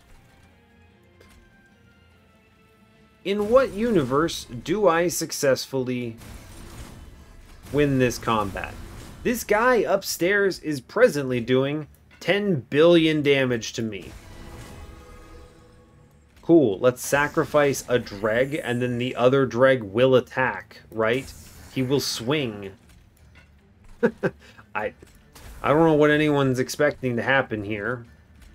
Speaker 1: In what universe do I successfully win this combat? This guy upstairs is presently doing ten billion damage to me. Cool, let's sacrifice a Dreg, and then the other Dreg will attack, right? He will swing. I, I don't know what anyone's expecting to happen here.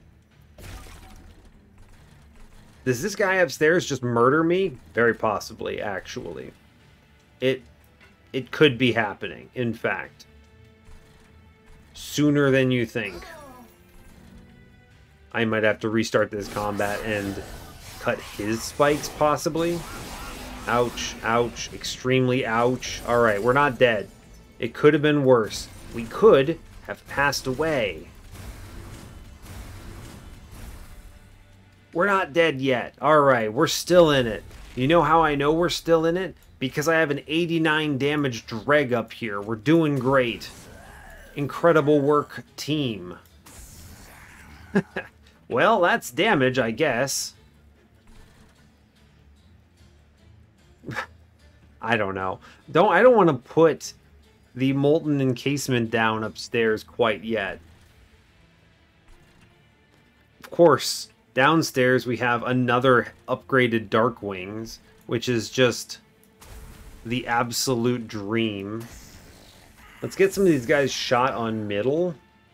Speaker 1: Does this guy upstairs just murder me? Very possibly, actually. It, it could be happening, in fact. Sooner than you think. I might have to restart this combat and cut his spikes, possibly. Ouch, ouch, extremely ouch. Alright, we're not dead. It could have been worse. We could have passed away. We're not dead yet. All right, we're still in it. You know how I know we're still in it? Because I have an eighty-nine damage Dreg up here. We're doing great. Incredible work, team. Well, that's damage, I guess. I don't know. Don't I don't want to put the molten encasement down upstairs quite yet. Of course, downstairs we have another upgraded Dark Wings, which is just the absolute dream. Let's get some of these guys shot on middle.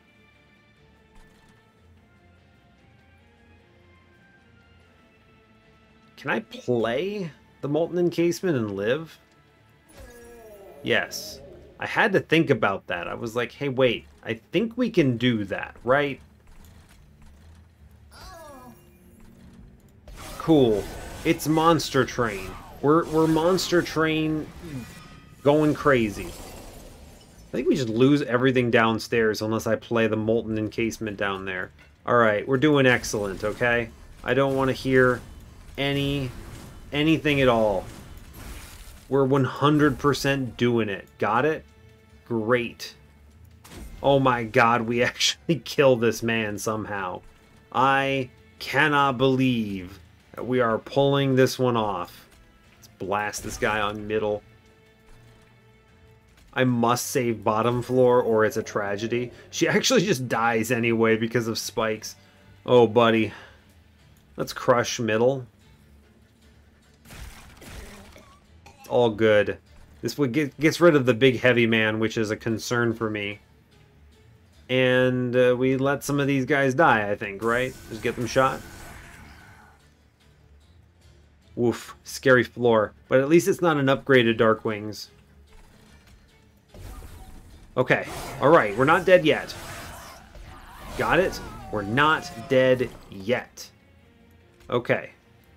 Speaker 1: Can I play the molten encasement and live? Yes. I had to think about that. I was like, hey, wait. I think we can do that, right? Cool. It's Monster Train. We're, we're Monster Train going crazy. I think we just lose everything downstairs unless I play the molten encasement down there. Alright, we're doing excellent, okay? I don't want to hear any anything at all. We're one hundred percent doing it. Got it? Great. Oh my god, we actually killed this man somehow. I cannot believe that we are pulling this one off. Let's blast this guy on middle. I must save bottom floor or it's a tragedy. She actually just dies anyway because of spikes. Oh, buddy. Let's crush middle. All good. This would get, gets rid of the big heavy man, which is a concern for me. And uh, we let some of these guys die, I think, right? Just get them shot. Woof. Scary floor. But at least it's not an upgraded Dark Wings. Okay. Alright, we're not dead yet. Got it? We're not dead yet. Okay.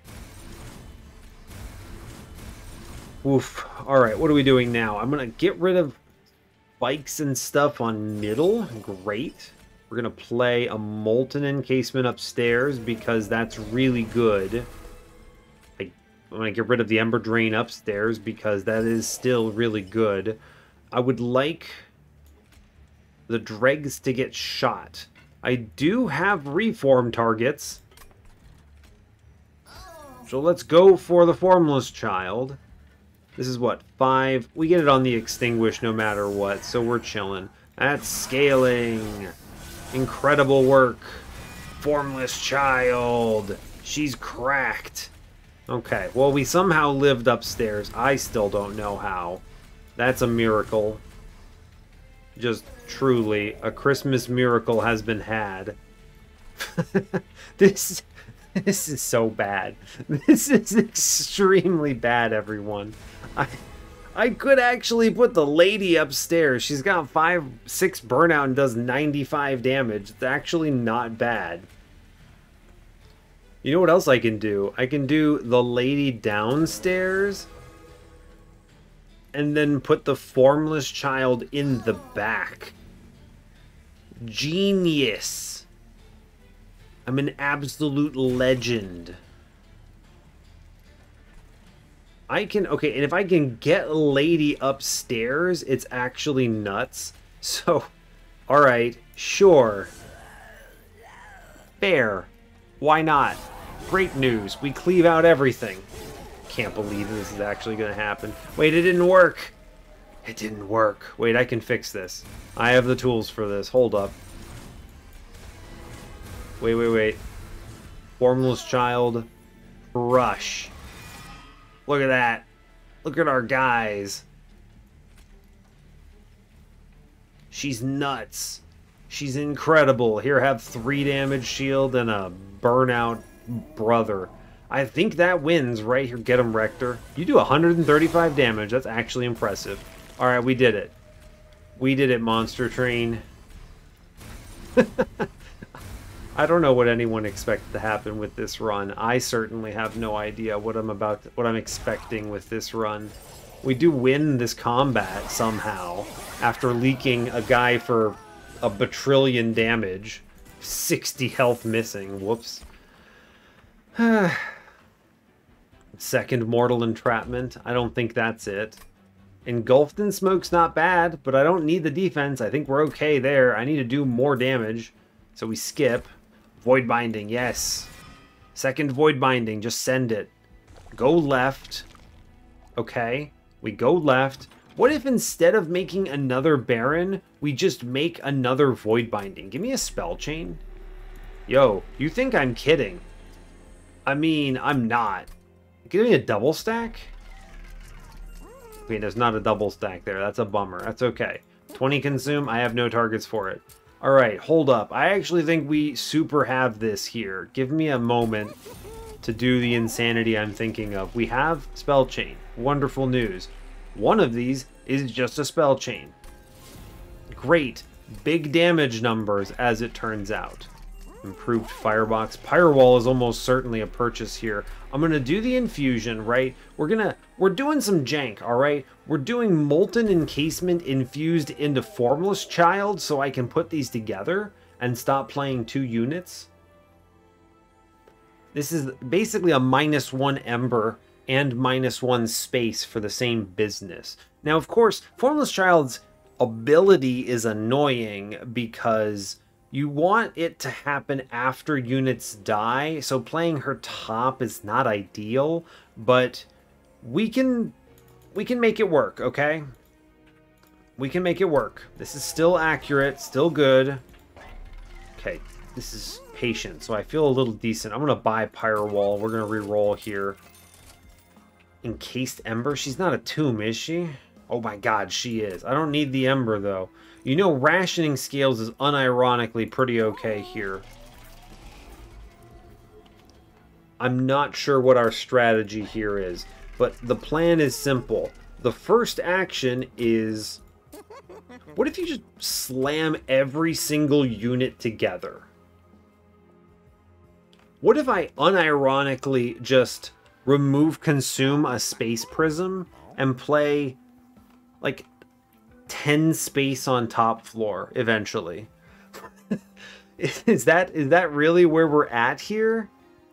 Speaker 1: Oof. Alright, what are we doing now? I'm going to get rid of spikes and stuff on middle. Great. We're going to play a molten encasement upstairs because that's really good. I, I'm going to get rid of the Ember Drain upstairs because that is still really good. I would like the dregs to get shot. I do have reform targets. So let's go for the Formless Child. This is what, five? We get it on the extinguish no matter what, so we're chilling. That's scaling. Incredible work. Formless Child. She's cracked. Okay, well, we somehow lived upstairs. I still don't know how. That's a miracle. Just truly, a Christmas miracle has been had. This, this is so bad. This is extremely bad, everyone. I, I could actually put the lady upstairs. She's got five, six burnout and does ninety-five damage. It's actually not bad. You know what else I can do? I can do the lady downstairs and then put the Formless Child in the back. Genius. I'm an absolute legend. I can, okay, and if I can get lady upstairs, it's actually nuts. So, alright, sure. Fair. Why not? Great news. We cleave out everything. Can't believe this is actually going to happen. Wait, it didn't work. It didn't work. Wait, I can fix this. I have the tools for this. Hold up. Wait, wait, wait. Formless Child. Crush. Look at that. Look at our guys. She's nuts. She's incredible. Here, have three damage shield and a burnout brother. I think that wins right here. Get him, Rector. You do one hundred thirty-five damage. That's actually impressive. Alright, we did it. We did it, Monster Train. I don't know what anyone expected to happen with this run. I certainly have no idea what I'm about to, what I'm expecting with this run. We do win this combat somehow after leaking a guy for a batrillion damage. sixty health missing. Whoops. Second Mortal Entrapment. I don't think that's it. Engulfed in Smoke's not bad, but I don't need the defense. I think we're okay there. I need to do more damage. So we skip. Void Binding, yes. Second Void Binding, just send it. Go left. Okay, we go left. What if instead of making another Baron, we just make another Void Binding? Give me a Spell Chain. Yo, you think I'm kidding? I mean, I'm not. Give me a double stack? Okay, there's not a double stack there. That's a bummer. That's okay. twenty consume. I have no targets for it. All right, hold up. I actually think we super have this here. Give me a moment to do the insanity I'm thinking of. We have Spell Chain. Wonderful news. One of these is just a Spell Chain. Great. Big damage numbers, as it turns out. Improved Firebox. Firewall is almost certainly a purchase here. I'm going to do the infusion, right? We're going to... We're doing some jank, all right? We're doing Molten Encasement infused into Formless Child so I can put these together and stop playing two units. This is basically a minus one Ember and minus one space for the same business. Now, of course, Formless Child's ability is annoying because you want it to happen after units die, so playing her top is not ideal, but we can we can make it work, okay? We can make it work. This is still accurate, still good. Okay, this is patient, so I feel a little decent. I'm gonna buy Firewall. We're gonna re-roll here. Encased Ember? She's not a tomb, is she? Oh my god, she is. I don't need the Ember, though. You know, rationing scales is unironically pretty okay here. I'm not sure what our strategy here is, but the plan is simple. The first action is... What if you just slam every single unit together? What if I unironically just remove Consume a Space Prism and play like ten space on top floor eventually? Is that is that really where we're at here?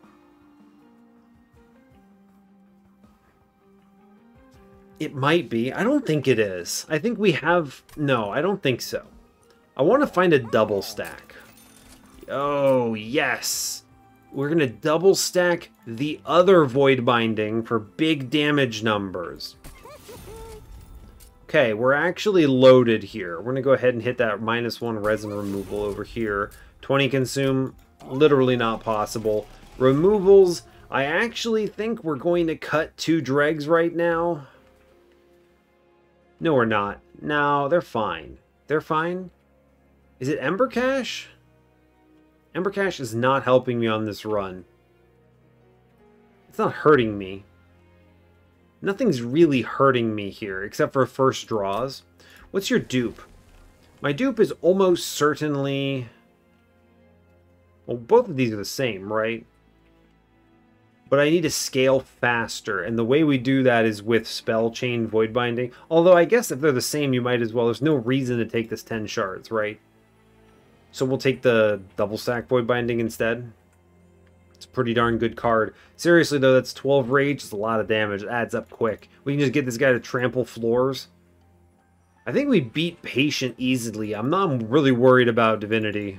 Speaker 1: It might be. I don't think it is. I think we have... No, I don't think so. I want to find a double stack. Oh, yes. We're going to double stack the other Void Binding for big damage numbers. Okay, we're actually loaded here. We're going to go ahead and hit that minus one resin removal over here. twenty consume, literally not possible. Removals, I actually think we're going to cut two dregs right now. No, we're not. No, they're fine. They're fine. Is it Ember Cash? Ember Cash is not helping me on this run. It's not hurting me. Nothing's really hurting me here, except for first draws. What's your dupe? My dupe is almost certainly... Well, both of these are the same, right? But I need to scale faster, and the way we do that is with Spell Chain Void Binding. Although I guess if they're the same, you might as well. There's no reason to take this ten shards, right? So we'll take the double stack Void Binding instead. It's a pretty darn good card. Seriously, though, that's twelve rage. It's a lot of damage. It adds up quick. We can just get this guy to trample floors. I think we beat Patient easily. I'm not really worried about Divinity.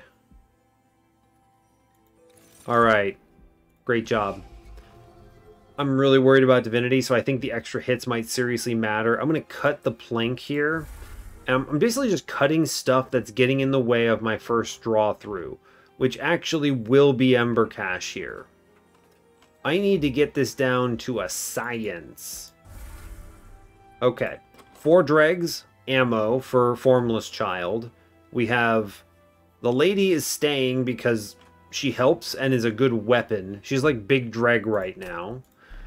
Speaker 1: Alright. Great job. I'm really worried about Divinity, so I think the extra hits might seriously matter. I'm going to cut the plank here. And I'm basically just cutting stuff that's getting in the way of my first draw through, which actually will be Ember Cash here. I need to get this down to a science. Okay. Four dregs, ammo for Formless Child. We have... The lady is staying because she helps and is a good weapon. She's like Big Dreg right now.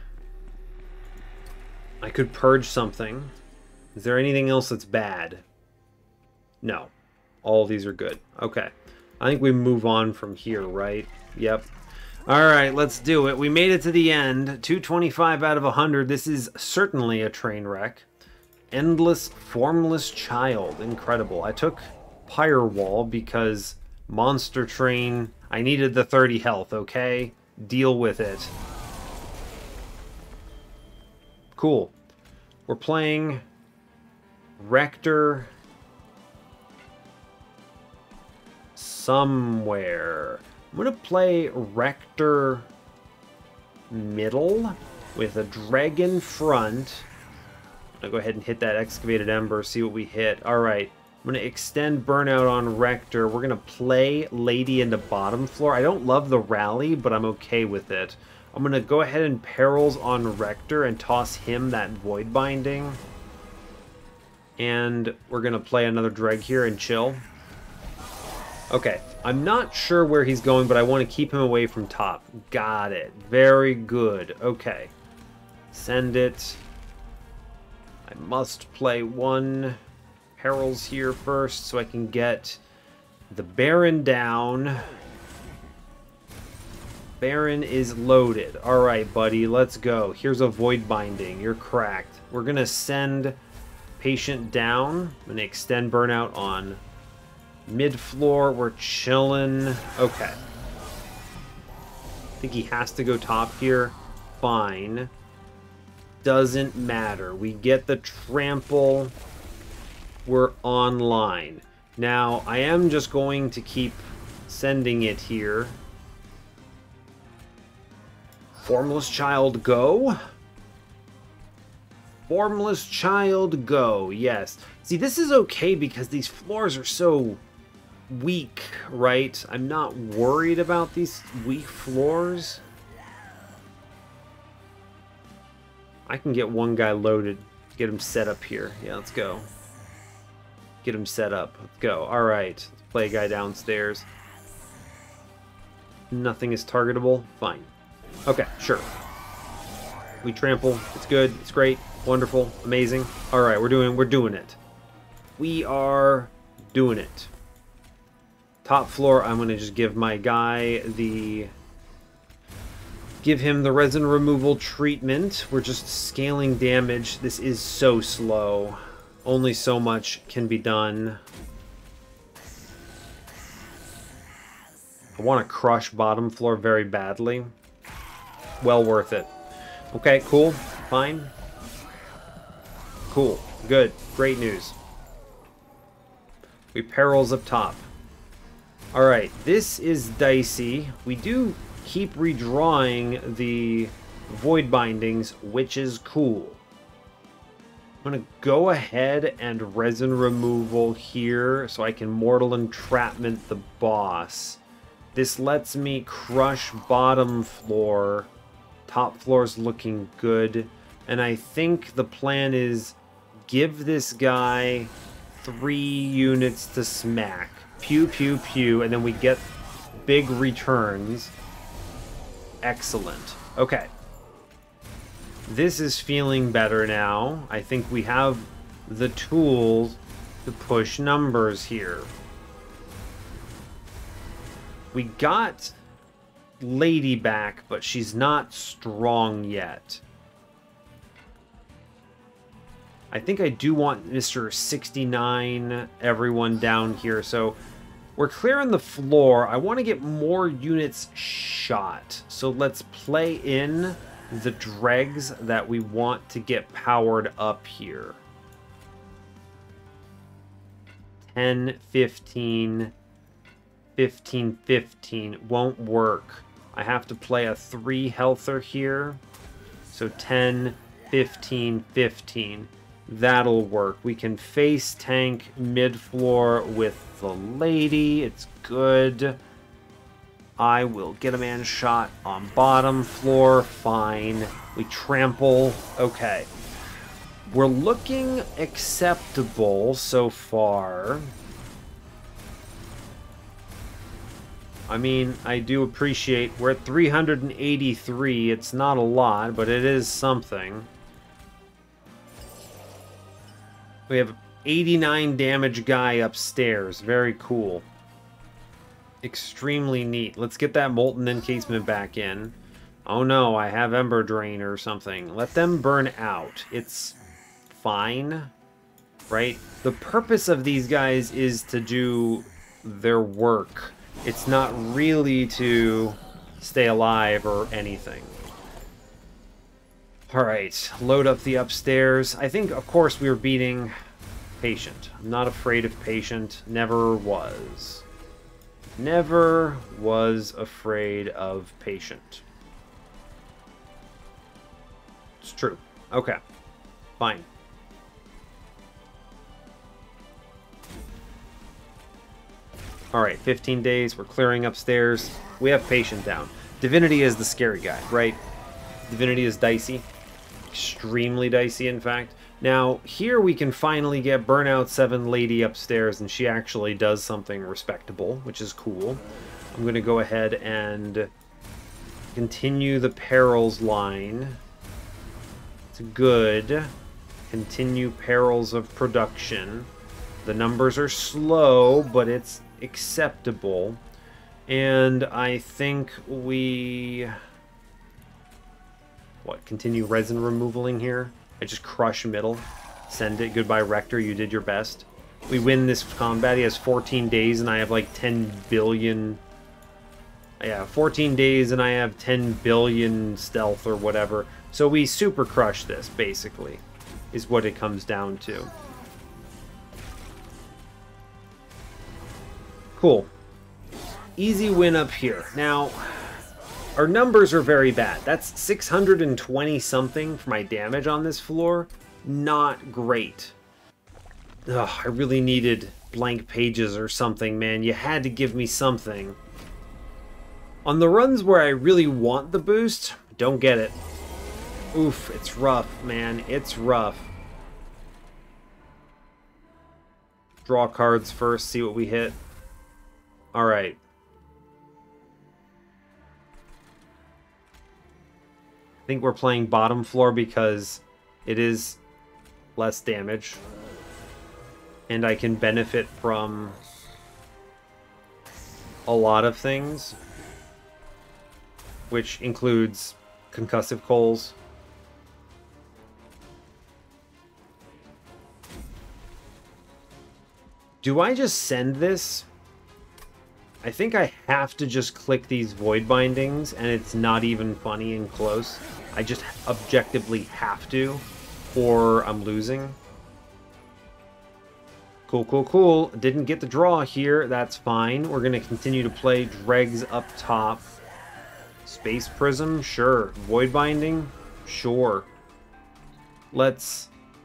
Speaker 1: I could purge something. Is there anything else that's bad? No. All of these are good. Okay. I think we move on from here, right? Yep. Alright, let's do it. We made it to the end. two twenty-five out of one hundred. This is certainly a train wreck. Endless Formless Child. Incredible. I took Firewall because Monster Train... I needed the thirty health, okay? Deal with it. Cool. We're playing Rector somewhere. I'm going to play Rector middle with a dragon front. I'll go ahead and hit that Excavated Ember, see what we hit. Alright, I'm going to extend Burnout on Rector. We're going to play Lady into bottom floor. I don't love the rally, but I'm okay with it. I'm going to go ahead and Perils on Rector and toss him that Void Binding. And we're going to play another Dreg here and chill. Okay, I'm not sure where he's going, but I want to keep him away from top. Got it. Very good. Okay. Send it. I must play one Perils here first so I can get the Baron down. Baron is loaded. Alright, buddy, let's go. Here's a Void Binding. You're cracked. We're going to send Patient down. I'm going to extend Burnout on mid-floor. We're chilling. Okay. I think he has to go top here. Fine. Doesn't matter. We get the trample. We're online. Now, I am just going to keep sending it here. Formless Child, go. Formless Child, go. Yes. See, this is okay because these floors are so weak, right? I'm not worried about these weak floors. I can get one guy loaded. Get him set up here. Yeah, let's go. Get him set up. Let's go. Alright. Let's play a guy downstairs. Nothing is targetable. Fine. Okay, sure. We trample. It's good. It's great. Wonderful. Amazing. Alright, we're doing we're doing it. We are doing it. Top floor, I'm gonna just give my guy the Give him the resin removal treatment. We're just scaling damage. This is so slow. Only so much can be done. I want to crush bottom floor very badly. Well worth it. Okay, cool. Fine. Cool. Good. Great news. We Perils up top. Alright, this is dicey. We do keep redrawing the Void Bindings, which is cool. I'm going to go ahead and resin removal here so I can Mortal Entrapment the boss. This lets me crush bottom floor. Top floor's looking good. And I think the plan is give this guy three units to smack. Pew, pew, pew. And then we get big returns. Excellent. Okay. This is feeling better now. I think we have the tools to push numbers here. We got Lady back, but she's not strong yet. I think I do want Mister sixty-nine, everyone down here, so we're clearing the floor. I want to get more units shot. So let's play in the dregs that we want to get powered up here. ten, fifteen, fifteen, fifteen. Won't work. I have to play a three healther here. So ten, fifteen, fifteen. That'll work. We can face tank mid-floor with the lady. It's good. I will get a man shot on bottom floor. Fine. We trample. Okay. We're looking acceptable so far. I mean, I do appreciate we're at three hundred eighty-three. It's not a lot, but it is something. We have eighty-nine damage guy upstairs. Very cool. Extremely neat. Let's get that Molten Encasement back in. Oh no, I have Ember Drain or something. Let them burn out. It's fine, right? The purpose of these guys is to do their work. It's not really to stay alive or anything. Alright, load up the upstairs. I think, of course, we were beating Patient. I'm not afraid of Patient. Never was. Never was afraid of Patient. It's true. Okay. Fine. Alright, fifteen days. We're clearing upstairs. We have Patient down. Divinity is the scary guy, right? Divinity is dicey. Extremely dicey, in fact. Now, here we can finally get Burnout seven Lady upstairs, and she actually does something respectable, which is cool. I'm going to go ahead and continue the Perils line. It's good. Continue Perils of Production. The numbers are slow, but it's acceptable. And I think we... What, continue resin removaling here? I just crush middle. Send it. Goodbye, Rector. You did your best. We win this combat. He has fourteen days, and I have like ten billion... Yeah, fourteen days, and I have ten billion stealth or whatever. So we super crush this, basically, is what it comes down to. Cool. Easy win up here. Now... Our numbers are very bad. That's six hundred twenty something for my damage on this floor. Not great. Ugh, I really needed blank pages or something, man. You had to give me something. On the runs where I really want the boost, don't get it. Oof, it's rough, man. It's rough. Draw cards first, see what we hit. Alright. I think we're playing bottom floor because it is less damage. And I can benefit from a lot of things. Which includes concussive coals. Do I just send this? I think I have to just click these void bindings, and it's not even funny and close. I just objectively have to, or I'm losing. Cool, cool, cool. Didn't get the draw here. That's fine. We're going to continue to play dregs up top. Space Prism? Sure. Void binding? Sure. Let's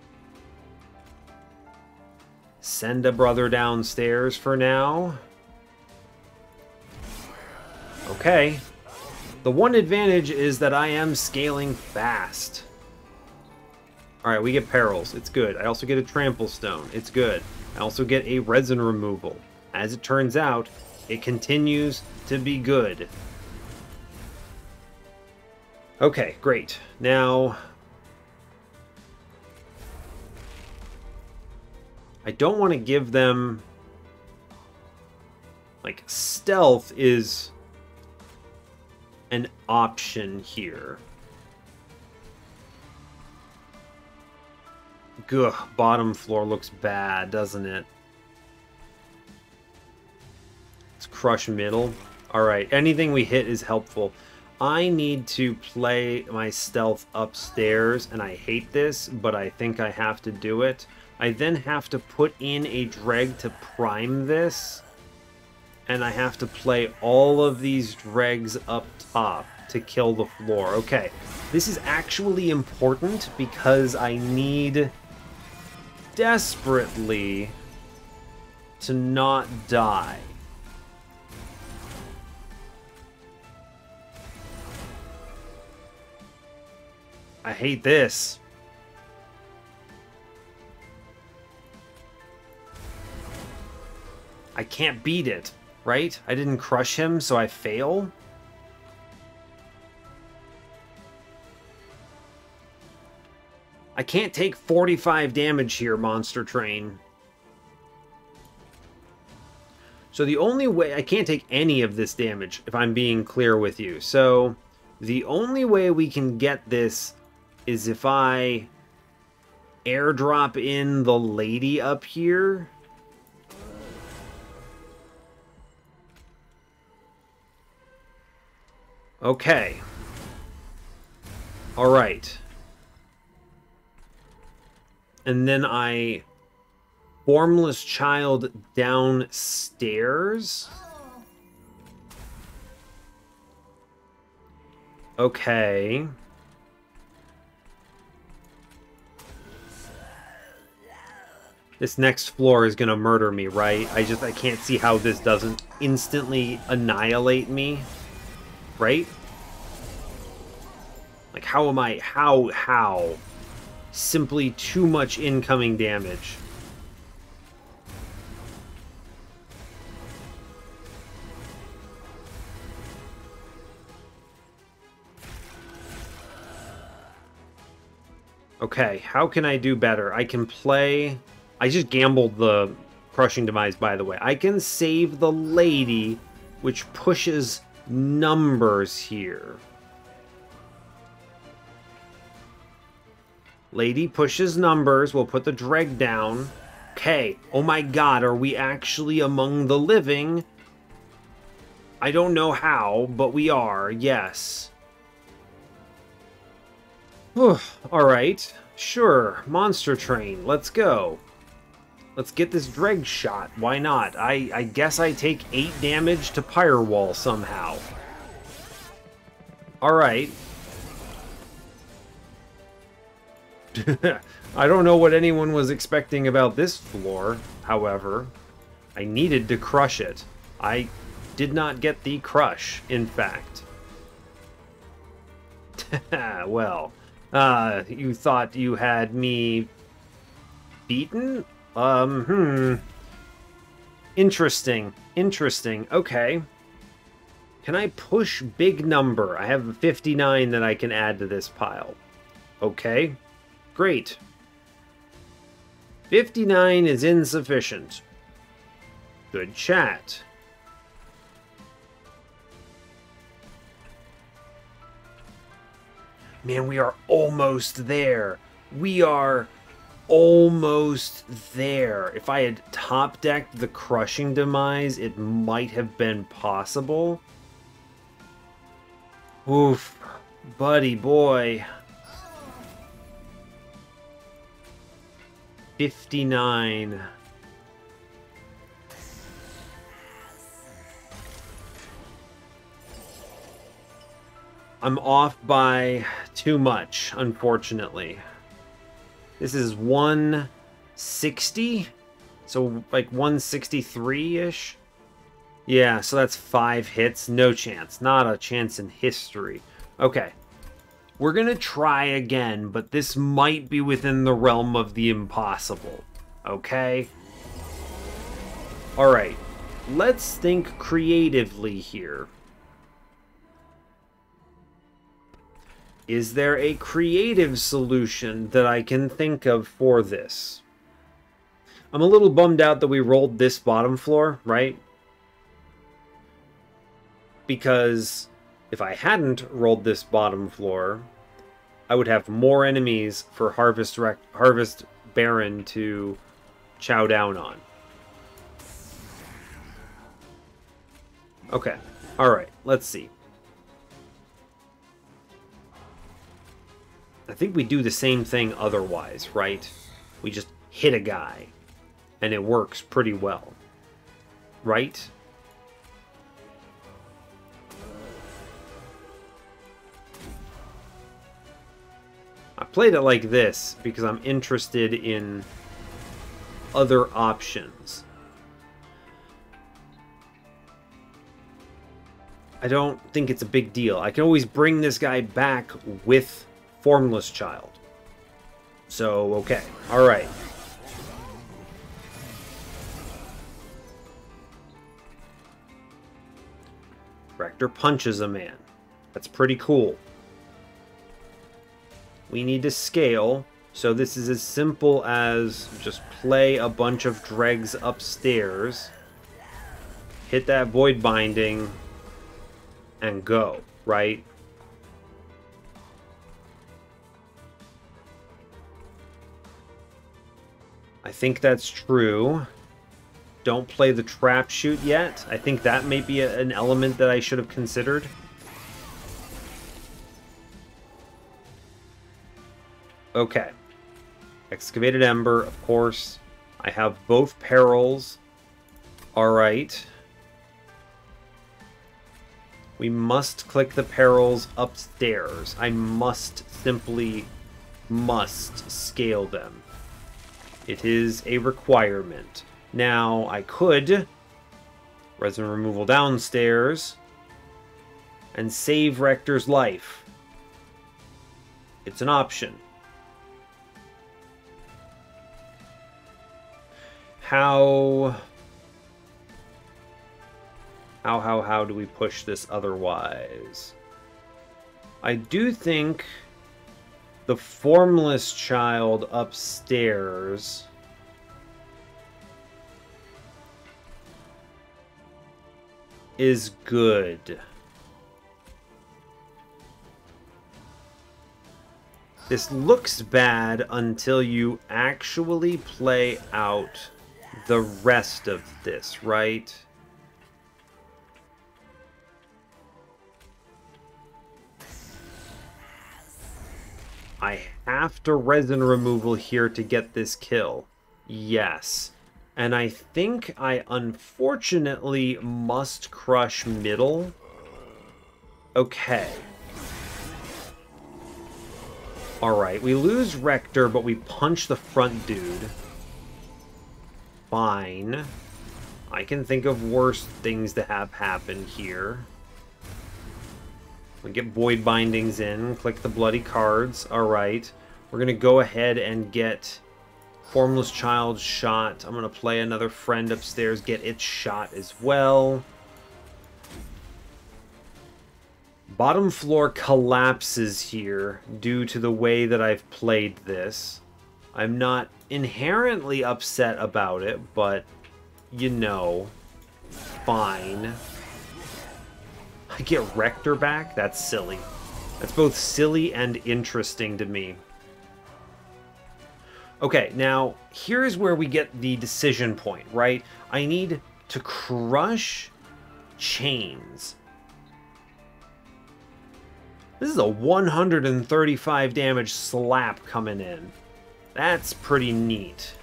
Speaker 1: send a brother downstairs for now. Okay. The one advantage is that I am scaling fast. Alright, we get Perils. It's good. I also get a Trample Stone. It's good. I also get a Resin Removal. As it turns out, it continues to be good. Okay, great. Now... I don't want to give them... Like, stealth is... an option here. Gugh, bottom floor looks bad, doesn't it? Let's crush middle. Alright, anything we hit is helpful. I need to play my stealth upstairs, and I hate this, but I think I have to do it. I then have to put in a dreg to prime this. And I have to play all of these dregs up top to kill the floor. Okay, this is actually important because I need desperately to not die. I hate this. I can't beat it. Right? I didn't crush him, so I fail? I can't take forty-five damage here, Monster Train. So the only way... I can't take any of this damage, if I'm being clear with you. So, the only way we can get this is if I airdrop in the lady up here... Okay. All right. And then I formless child downstairs. Okay. This next floor is gonna murder me, right? I just I can't see how this doesn't instantly annihilate me. Right? Like how am I how how simply too much incoming damage. Okay, how can I do better? I can play... I just gambled the Crushing Demise, by the way. I can save the lady, which pushes numbers here. Lady pushes numbers. We'll put the Dreg down. Okay. Oh my god, are we actually among the living? I don't know how, but we are. Yes. Alright. Sure. Monster Train. Let's go. Let's get this Dreg shot. Why not? I, I guess I take eight damage to Pyre Wall somehow. Alright. I don't know what anyone was expecting about this floor, however. I needed to crush it. I did not get the crush, in fact. Well, uh, you thought you had me beaten? Um, hmm. Interesting. Interesting. Okay. Can I push big number? I have fifty-nine that I can add to this pile. Okay. Great. fifty-nine is insufficient. Good chat. Man, we are almost there. We are almost there. If I had top decked the Crushing Demise, it might have been possible. Oof. Buddy boy. fifty-nine. I'm off by too much, unfortunately. This is one sixty? So, like, one sixty-three-ish? Yeah, so that's five hits. No chance. Not a chance in history. Okay. We're gonna try again, but this might be within the realm of the impossible. Okay? Alright. Let's think creatively here. Is there a creative solution that I can think of for this? I'm a little bummed out that we rolled this bottom floor, right? Because if I hadn't rolled this bottom floor, I would have more enemies for Harvest Rec Harvest Baron to chow down on. Okay. Alright, let's see. I think we do the same thing otherwise, right? We just hit a guy, and it works pretty well. Right? I played it like this because I'm interested in other options. I don't think it's a big deal. I can always bring this guy back with Formless Child. So, okay. Alright. Rector punches a man. That's pretty cool. We need to scale, so this is as simple as just play a bunch of dregs upstairs, hit that void binding, and go, right? I think that's true. Don't play the trap shoot yet. I think that may be a, an element that I should have considered. Okay. Excavated Ember, of course. I have both perils. Alright. We must click the perils upstairs. I must simply must scale them. It is a requirement. Now, I could resin removal downstairs and save Rector's life. It's an option. How... How, how, how do we push this otherwise? I do think the Formless child upstairs is good. This looks bad until you actually play out the rest of this, right? I have to resin removal here to get this kill. Yes. And I think I unfortunately must crush middle. Okay. Alright, we lose Rector, but we punch the front dude. Fine. I can think of worse things to have happen here. We get Void Bindings in, click the bloody cards. Alright. We're going to go ahead and get Formless Child shot. I'm going to play another friend upstairs, get its shot as well. Bottom floor collapses here due to the way that I've played this. I'm not inherently upset about it, but, you know, fine. I get Rector back? That's silly. That's both silly and interesting to me. Okay, now, here's where we get the decision point, right? I need to crush chains. This is a one hundred thirty-five damage slap coming in. That's pretty neat.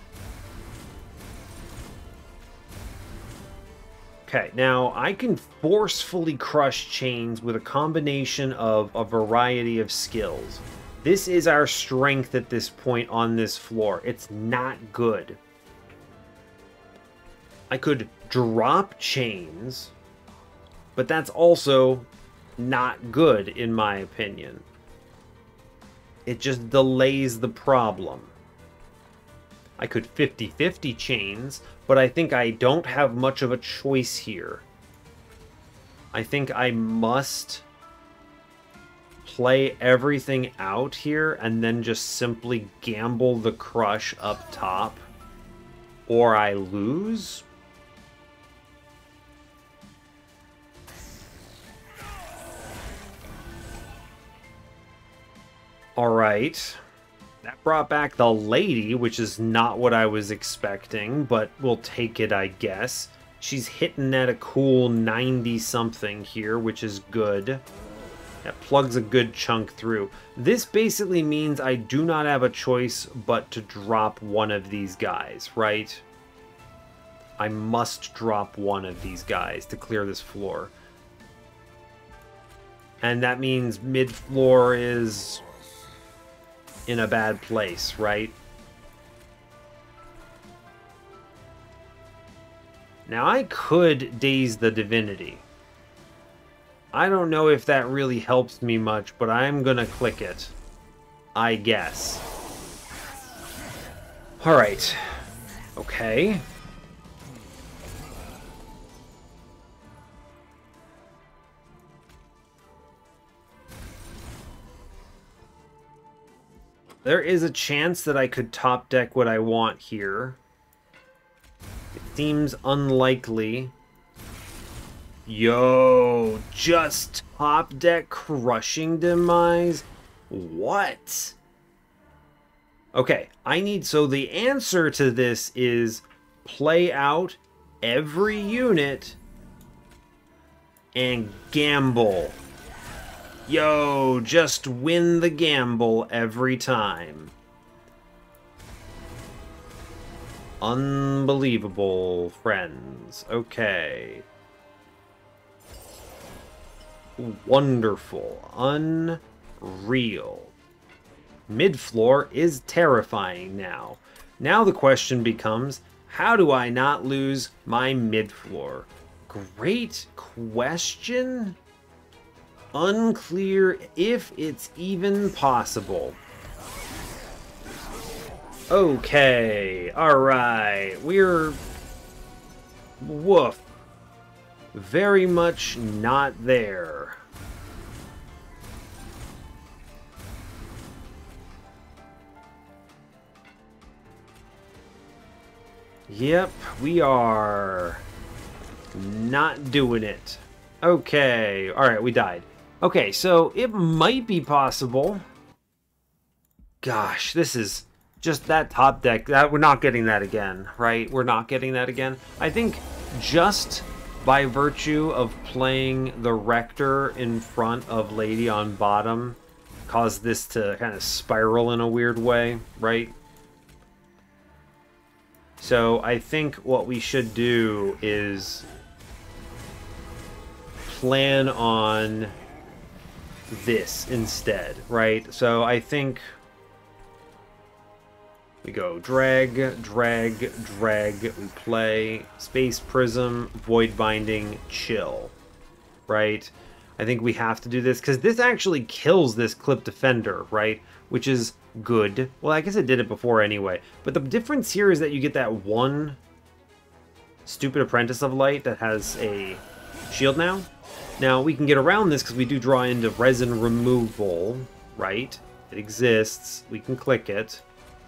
Speaker 1: Okay, now I can forcefully crush chains with a combination of a variety of skills. This is our strength at this point on this floor. It's not good. I could drop chains, but that's also not good in my opinion. It just delays the problem. I could fifty fifty chains, but I think I don't have much of a choice here. I think I must play everything out here and then just simply gamble the crush up top, or I lose. Alright. That brought back the lady, which is not what I was expecting, but we'll take it, I guess. She's hitting at a cool ninety something here, which is good. That plugs a good chunk through. This basically means I do not have a choice but to drop one of these guys, right? I must drop one of these guys to clear this floor. And that means mid-floor is in a bad place, right? Now I could daze the Divinity. I don't know if that really helps me much, but I'm gonna click it, I guess. Alright. Okay. There is a chance that I could top deck what I want here. It seems unlikely. Yo, just top deck Crushing Demise? What? Okay, I need, so the answer to this is play out every unit and gamble. Yo, just win the gamble every time. Unbelievable, friends. Okay. Wonderful. Unreal. Mid-floor is terrifying now. Now the question becomes, how do I not lose my mid-floor? Great question. Unclear if it's even possible. Okay, alright, we're... woof. Very much not there. Yep, we are not doing it. Okay, alright, we died. Okay, so it might be possible. Gosh, this is... just that top deck, that we're not getting that again, right? We're not getting that again. I think just by virtue of playing the Rector in front of Lady on bottom caused this to kind of spiral in a weird way, right? So I think what we should do is plan on this instead, right? So I think... we go drag, drag, drag, we play Space Prism, Void Binding, chill, right? I think we have to do this, because this actually kills this Clip Defender, right? Which is good. Well, I guess it did it before anyway. But the difference here is that you get that one stupid Apprentice of Light that has a shield now. Now, we can get around this because we do draw into Resin Removal, right? It exists. We can click it.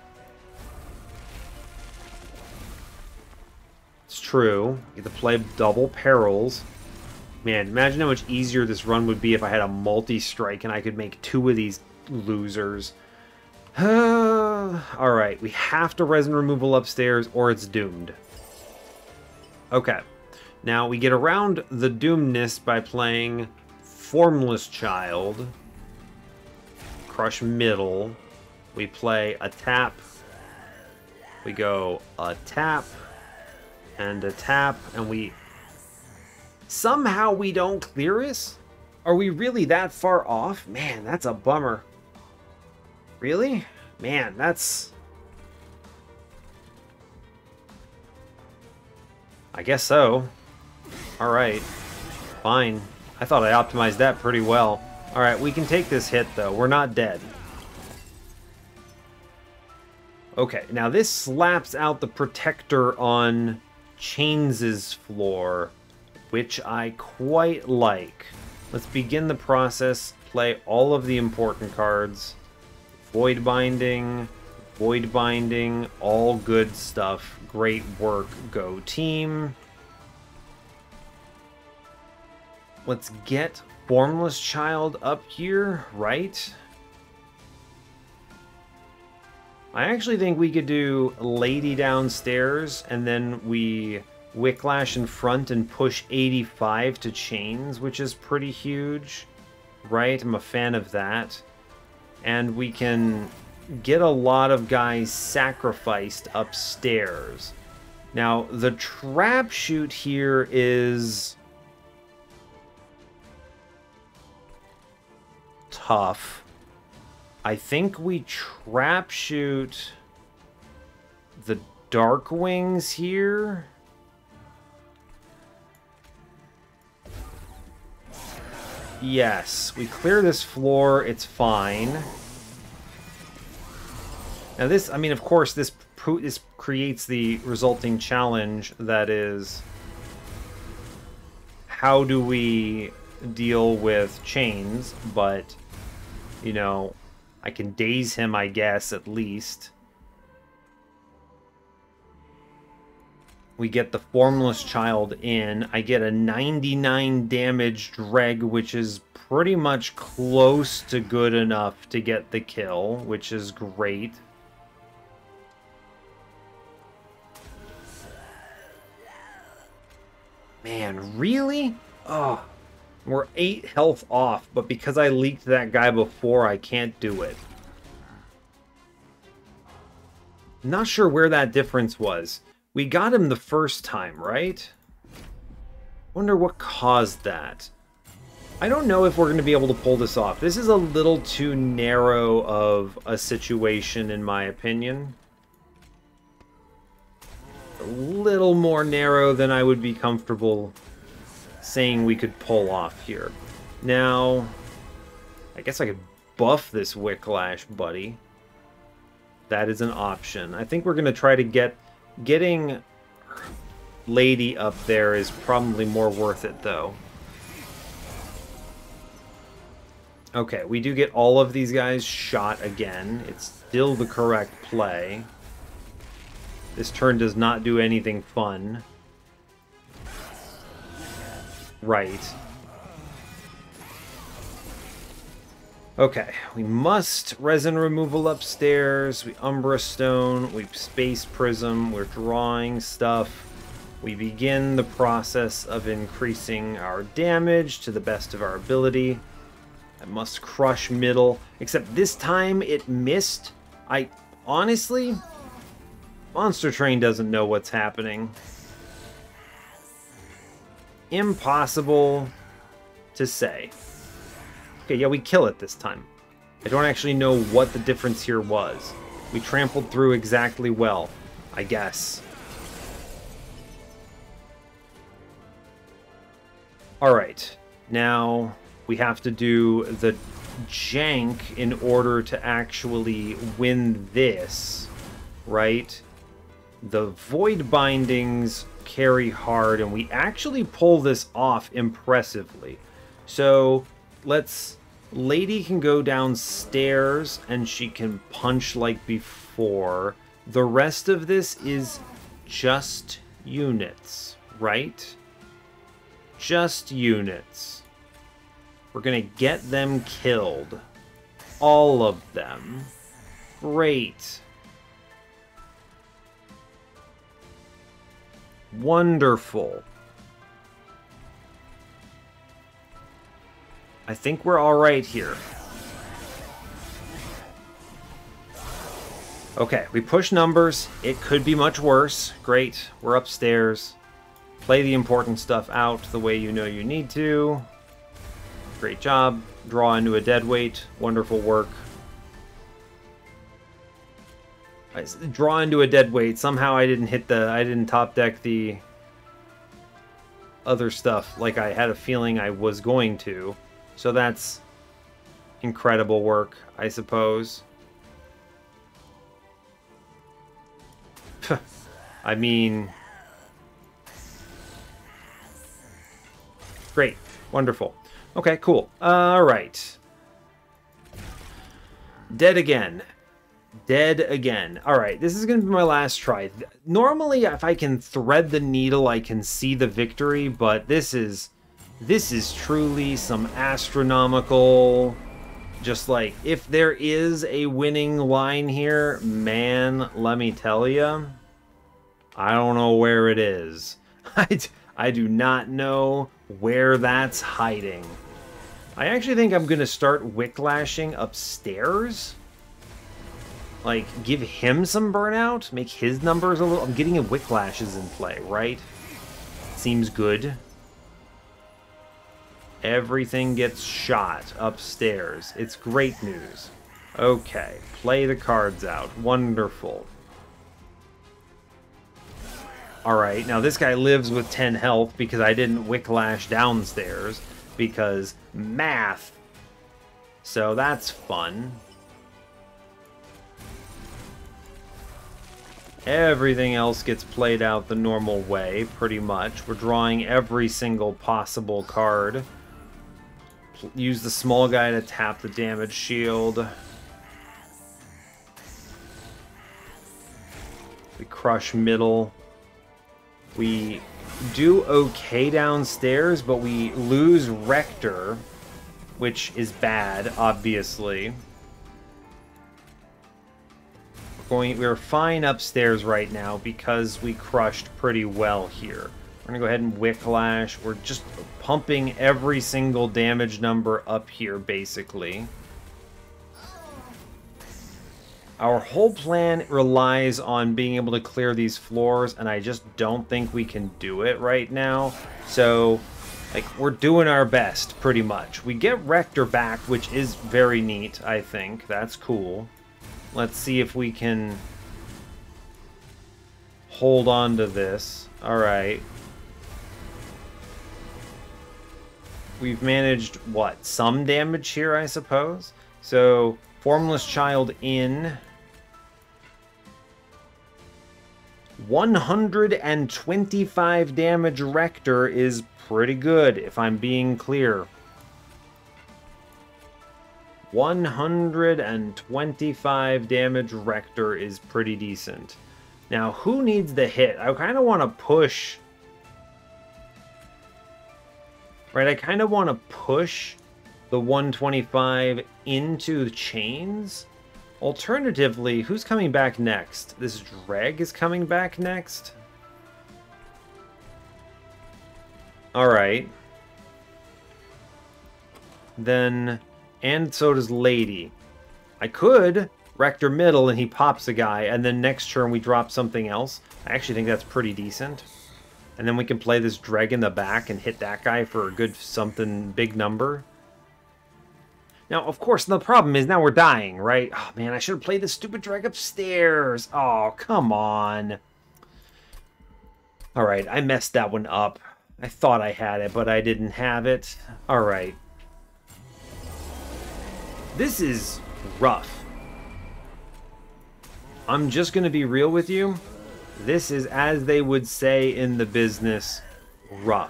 Speaker 1: It's true. You get to play double perils. Man, imagine how much easier this run would be if I had a multi-strike and I could make two of these losers. Alright, we have to resin removal upstairs or it's doomed. Okay. Now we get around the doomedness by playing Formless Child. Crush middle. We play a tap. We go a tap. And a tap, and we... somehow we don't clear this? Are we really that far off? Man, that's a bummer. Really? Man, that's... I guess so. Alright. Fine. I thought I optimized that pretty well. Alright, we can take this hit, though. We're not dead. Okay, now this slaps out the protector on Chains' floor, which I quite like. Let's begin the process. Play all of the important cards. Void Binding, Void Binding, all good stuff. Great work, go team. Let's get Formless Child up here, right? I actually think we could do Lady downstairs, and then we Wicklash in front and push eighty-five to Chains, which is pretty huge, right? I'm a fan of that. And we can get a lot of guys sacrificed upstairs. Now, the trap shoot here is tough. I think we trap shoot the Dark Wings here. Yes, we clear this floor, it's fine. Now this, I mean, of course, this, this creates the resulting challenge that is, how do we deal with Chains, but, you know, I can daze him, I guess, at least. We get the Formless Child in. I get a ninety-nine damage Dreg, which is pretty much close to good enough to get the kill, which is great. Man, really? Oh, we're eight health off, but because I leaked that guy before, I can't do it. Not sure where that difference was. We got him the first time, right? Wonder what caused that. I don't know if we're going to be able to pull this off. This is a little too narrow of a situation, in my opinion. A little more narrow than I would be comfortable saying we could pull off here. Now, I guess I could buff this Wicklash buddy. That is an option. I think we're going to try to get... Getting Lady up there is probably more worth it, though. Okay, we do get all of these guys shot again. It's still the correct play. This turn does not do anything fun. Right. Okay, we must resin removal upstairs. We Umbra Stone. We Space Prism. We're drawing stuff. We begin the process of increasing our damage to the best of our ability. I must crush middle, except this time it missed. I honestly, Monster Train doesn't know what's happening. Impossible to say. Okay, yeah, we kill it this time. I don't actually know what the difference here was. We trampled through exactly well, I guess. Alright, now we have to do the jank in order to actually win this, right? The Void Bindings carry hard, and we actually pull this off impressively. So, let's... Lady can go downstairs, and she can punch like before. The rest of this is just units, right? Just units. We're gonna get them killed. All of them. Great. Wonderful. I think we're all right here. Okay, we push numbers. It could be much worse. Great. We're upstairs. Play the important stuff out the way you know you need to. Great job. Draw into a deadweight. Wonderful work. I draw into a deadweight. Somehow I didn't hit the... I didn't top deck the other stuff like I had a feeling I was going to. So that's incredible work, I suppose. I mean... Great. Wonderful. Okay, cool. Alright. Dead again. Dead again. Alright, this is going to be my last try. Normally, if I can thread the needle, I can see the victory, but this is... This is truly some astronomical... Just like, if there is a winning line here, man, let me tell you, I don't know where it is. I, I do not know where that's hiding. I actually think I'm going to start Wicklashing upstairs. Like, give him some burnout, make his numbers a little... I'm getting a Wicklashes in play, right? Seems good. Everything gets shot upstairs. It's great news. Okay, play the cards out. Wonderful. Alright, now this guy lives with ten health because I didn't Wicklash downstairs. Because math. So that's fun. Everything else gets played out the normal way, pretty much. We're drawing every single possible card. Use the small guy to tap the damage shield. We crush middle. We do okay downstairs, but we lose Rector, which is bad, obviously. We're, going, we're fine upstairs right now because we crushed pretty well here. We're going to go ahead and Wicklash. We're just pumping every single damage number up here, basically. Our whole plan relies on being able to clear these floors, and I just don't think we can do it right now. So, like, we're doing our best, pretty much. We get Rector back, which is very neat, I think. That's cool. Let's see if we can hold on to this. Alright. We've managed, what, some damage here, I suppose? So, Formless Child in. one hundred twenty-five damage Rector is pretty good, if I'm being clear. one hundred twenty-five damage Rector is pretty decent. Now, who needs the hit? I kind of want to push... Right, I kind of want to push the one twenty-five into the chains. Alternatively, who's coming back next? This Dreg is coming back next? Alright. Then, and so does Lady. I could Rector middle and he pops a guy, and then next turn we drop something else. I actually think that's pretty decent. And then we can play this Dreg in the back and hit that guy for a good something big number. Now, of course, the problem is now we're dying, right? Oh, man, I should have played this stupid Dreg upstairs. Oh, come on. All right, I messed that one up. I thought I had it, but I didn't have it. All right. This is rough. I'm just going to be real with you. This is, as they would say in the business, rough.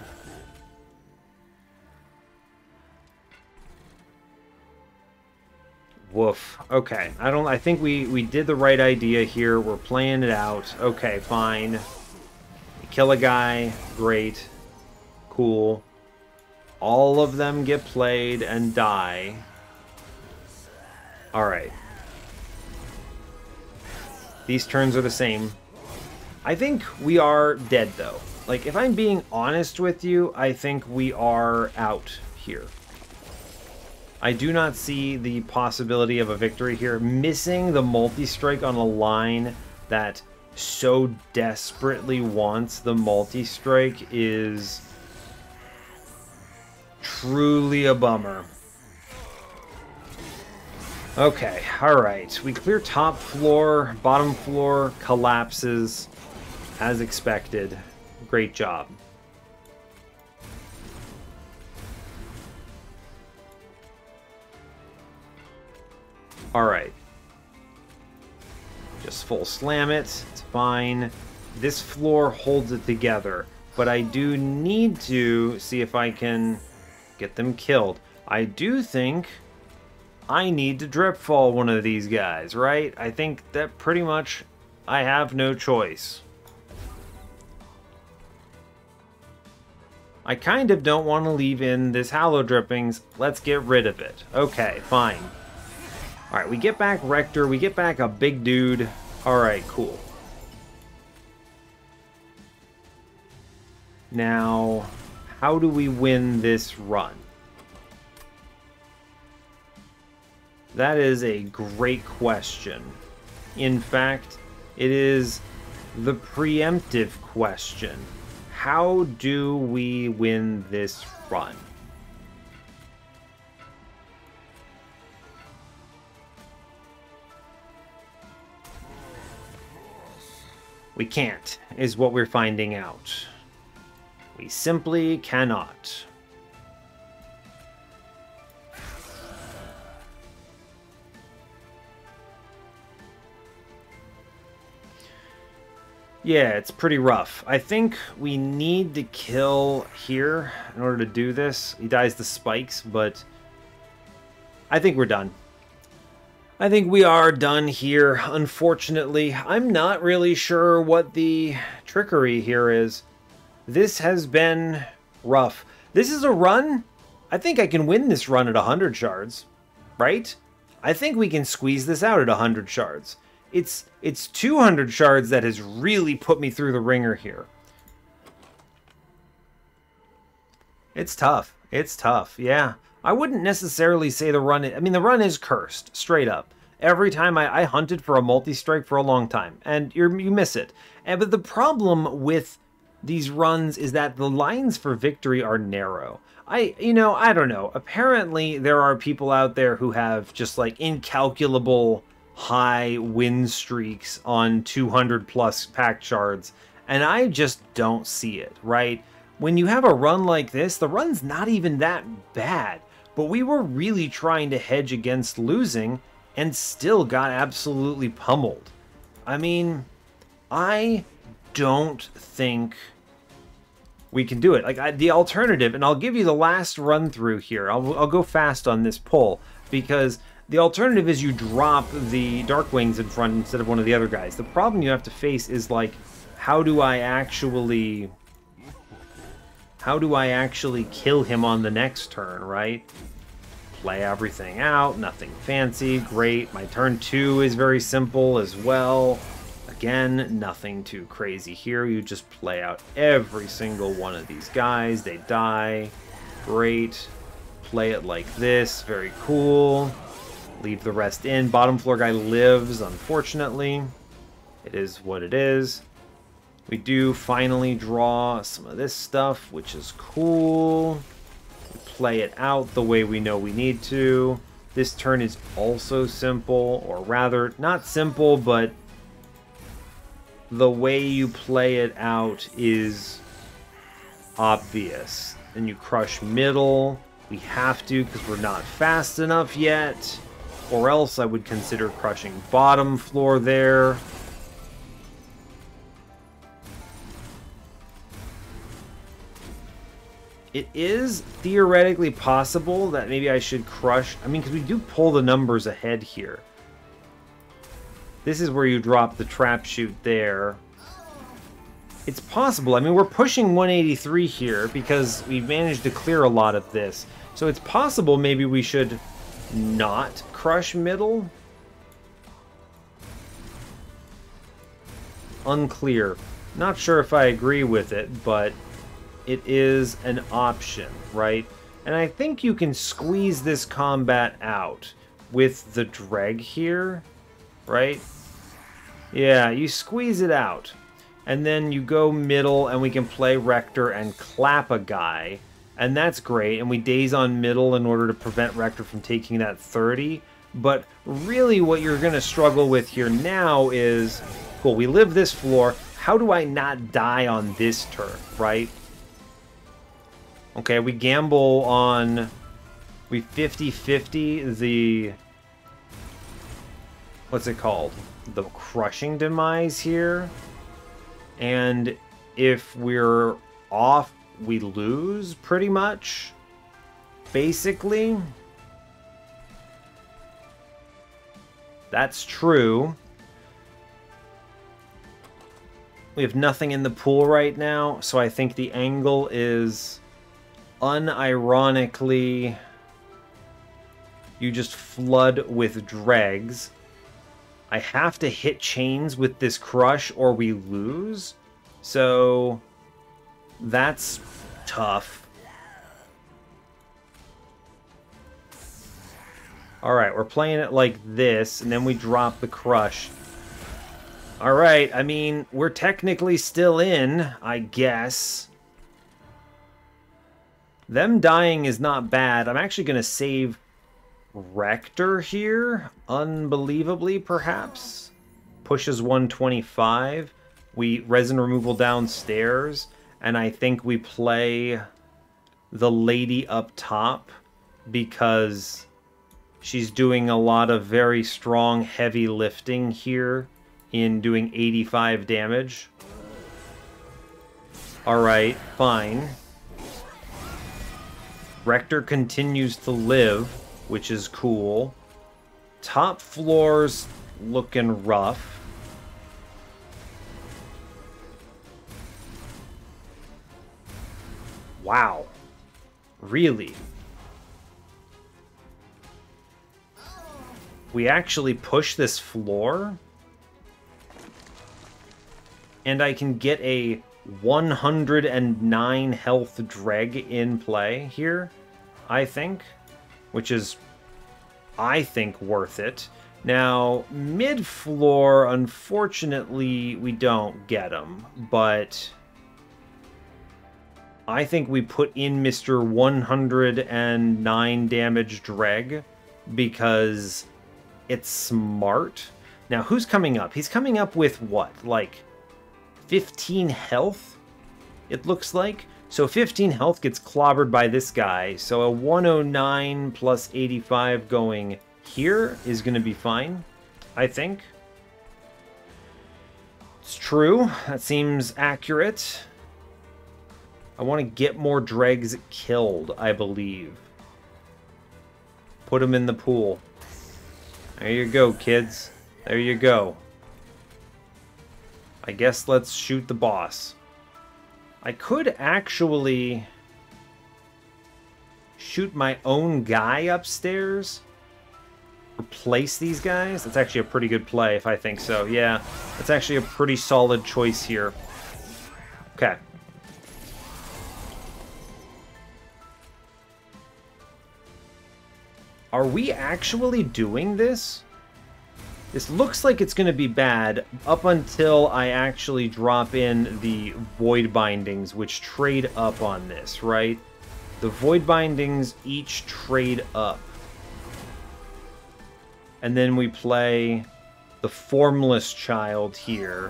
Speaker 1: Woof. Okay. I don't I think we we did the right idea here. We're playing it out. Okay, fine. We kill a guy. Great. Cool. All of them get played and die. All right. These turns are the same. I think we are dead, though. Like, if I'm being honest with you, I think we are out here. I do not see the possibility of a victory here. Missing the multi-strike on a line that so desperately wants the multi-strike is truly a bummer. Okay, alright. We clear top floor, bottom floor collapses as expected. Great job. Alright. Just full slam it. It's fine. This floor holds it together. But I do need to see if I can get them killed. I do think I need to drip fall one of these guys, right? I think that pretty much I have no choice. I kind of don't want to leave in this Hallow Drippings. Let's get rid of it. Okay, fine. Alright, we get back Rector. We get back a big dude. Alright, cool. Now, how do we win this run? That is a great question. In fact, it is the preemptive question. How do we win this run? We can't, is what we're finding out. We simply cannot. Yeah, it's pretty rough. I think we need to kill here in order to do this. He dies to spikes, but I think we're done. I think we are done here, unfortunately. I'm not really sure what the trickery here is. This has been rough. This is a run. I think I can win this run at one hundred shards, right? I think we can squeeze this out at one hundred shards. It's it's two hundred shards that has really put me through the ringer here. It's tough. It's tough, yeah. I wouldn't necessarily say the run... I mean, the run is cursed, straight up.
Speaker 2: every time I, I hunted for a multi-strike for a long time, and you're, you miss it. And but the problem with these runs is that the lines for victory are narrow. I, you know, I don't know. Apparently, there are people out there who have just like incalculable high win streaks on two hundred plus Pact Shards, and I just don't see it, right? When you have a run like this, the run's not even that bad, but we were really trying to hedge against losing and still got absolutely pummeled. I mean, I don't think we can do it. Like I, the alternative, and I'll give you the last run through here. I'll, I'll go fast on this pull because the alternative is you drop the Dark Wings in front instead of one of the other guys. The problem you have to face is like, how do I actually, how do I actually kill him on the next turn, right? Play everything out, nothing fancy, great. My turn two is very simple as well. Again, nothing too crazy here. You just play out every single one of these guys. They die. Great. Play it like this. Very cool. Leave the rest in. Bottom floor guy lives, unfortunately. It is what it is. We do finally draw some of this stuff, which is cool. We play it out the way we know we need to. This turn is also simple, or rather, not simple, but the way you play it out is obvious. Then you crush middle. We have to because we're not fast enough yet. Or else I would consider crushing bottom floor there. It is theoretically possible that maybe I should crush... I mean, because we do pull the numbers ahead here. This is where you drop the trap shoot there. It's possible. I mean, we're pushing one eighty-three here because we've managed to clear a lot of this. So it's possible maybe we should not crush middle. Unclear. Not sure if I agree with it, but it is an option, right? And I think you can squeeze this combat out with the dreg here, right? Yeah, you squeeze it out. And then you go middle, and we can play Rector and clap a guy. And that's great. And we daze on middle in order to prevent Rector from taking that thirty. But really what you're going to struggle with here now is, cool, we live this floor. How do I not die on this turn, right? Okay, we gamble on... We fifty fifty the... What's it called? The crushing demise here. And if we're off, we lose, pretty much. Basically. That's true. We have nothing in the pool right now, so I think the angle is unironically you just flood with dregs. I have to hit chains with this crush or we lose. So that's tough. Alright, we're playing it like this, and then we drop the crush. Alright, I mean, we're technically still in, I guess. Them dying is not bad. I'm actually going to save Rector here, unbelievably, perhaps. Pushes one twenty-five. We resin removal downstairs, and I think we play the lady up top because she's doing a lot of very strong heavy lifting here in doing eighty-five damage. Alright, fine. Rector continues to live, which is cool. Top floor's looking rough. Wow. Really? We actually push this floor? And I can get a one hundred nine health dreg in play here, I think. Which is, I think, worth it. Now, mid-floor, unfortunately, we don't get him, but I think we put in Mister one hundred nine damage Dreg because it's smart. Now, who's coming up? He's coming up with what? Like fifteen health, it looks like. So fifteen health gets clobbered by this guy. So a one oh nine plus eighty-five going here is going to be fine, I think. It's true. That seems accurate. I want to get more dregs killed, I believe. Put them in the pool. There you go, kids. There you go. I guess let's shoot the boss. I could actually shoot my own guy upstairs. Replace these guys. That's actually a pretty good play if I think so. Yeah, that's actually a pretty solid choice here. Okay. Are we actually doing this? This looks like it's going to be bad up until I actually drop in the Void Bindings, which trade up on this, right? The Void Bindings each trade up. And then we play the Formless Child here.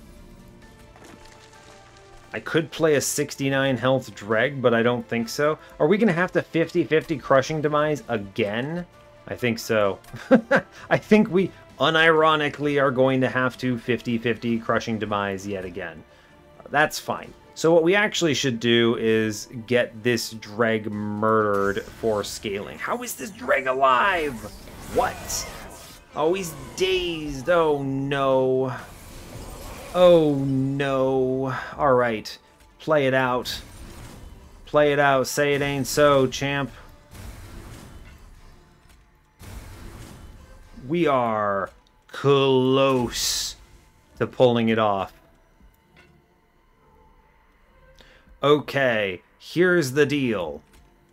Speaker 2: I could play a sixty-nine health Dreg, but I don't think so. Are we going to have to fifty fifty Crushing Demise again? I think so. I think we unironically are going to have to fifty fifty Crushing Demise yet again. That's fine. So what we actually should do is get this Dreg murdered for scaling. How is this Dreg alive? What? Oh, he's dazed. Oh, no. Oh, no. All right. Play it out. Play it out. Say it ain't so, champ. We are close to pulling it off. Okay, here's the deal.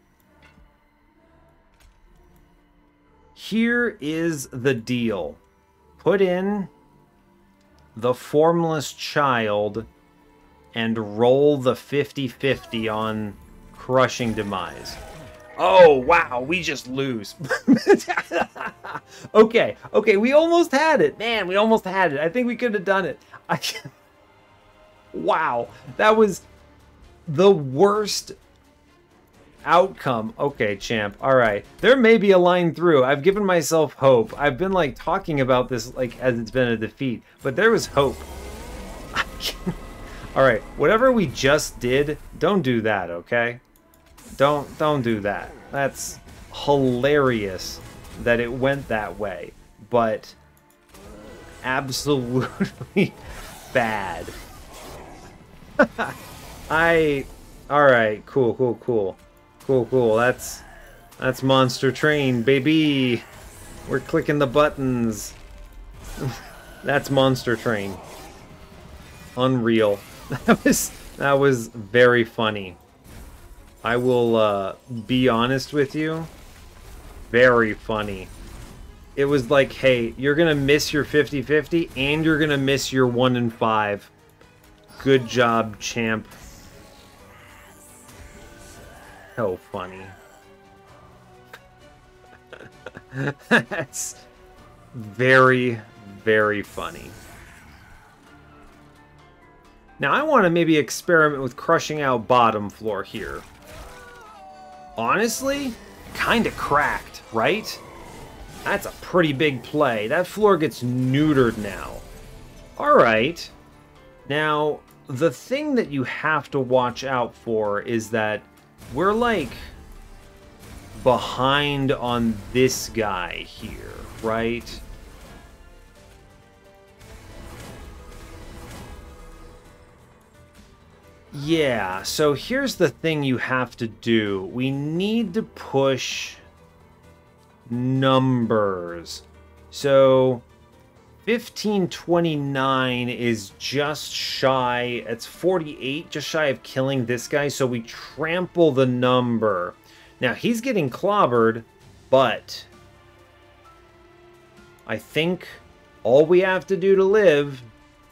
Speaker 2: Here is the deal. Put in the Formless Child and roll the fifty fifty on Crushing Demise. Oh, wow, we just lose. okay, okay, we almost had it. Man, we almost had it. I think we could have done it. I... Wow, that was the worst outcome. Okay, champ. All right. There may be a line through. I've given myself hope. I've been like talking about this like as it's been a defeat, but there was hope. All right. Whatever we just did, don't do that, okay? Don't don't do that. That's hilarious that it went that way, but absolutely bad. I all right, cool, cool, cool. Cool, cool. That's that's Monster Train, baby. We're clicking the buttons. That's Monster Train. Unreal. That was that was very funny. I will uh, be honest with you. Very funny. It was like, hey, you're gonna miss your fifty fifty and you're gonna miss your one in five. Good job, champ. So funny. That's very, very funny. Now I want to maybe experiment with crushing out bottom floor here. Honestly, kind of cracked, right? That's a pretty big play. That floor gets neutered now. All right. Now, the thing that you have to watch out for is that we're like behind on this guy here, right? Yeah, so here's the thing you have to do. We need to push numbers. So fifteen twenty-nine is just shy, it's forty-eight, just shy of killing this guy, so we trample the number. Now, he's getting clobbered, but I think all we have to do to live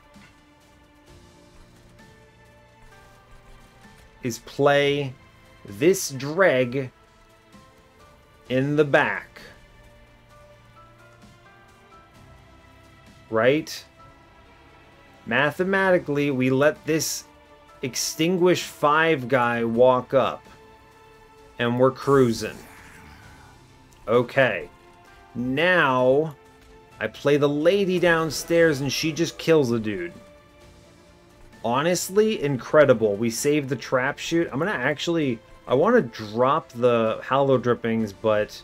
Speaker 2: is play this Dreg in the back. Right? Mathematically, we let this Extinguish five guy walk up. And we're cruising. Okay. Now, I play the lady downstairs and she just kills a dude. Honestly, incredible. We saved the trap shoot. I'm going to actually... I want to drop the Hallow Drippings, but...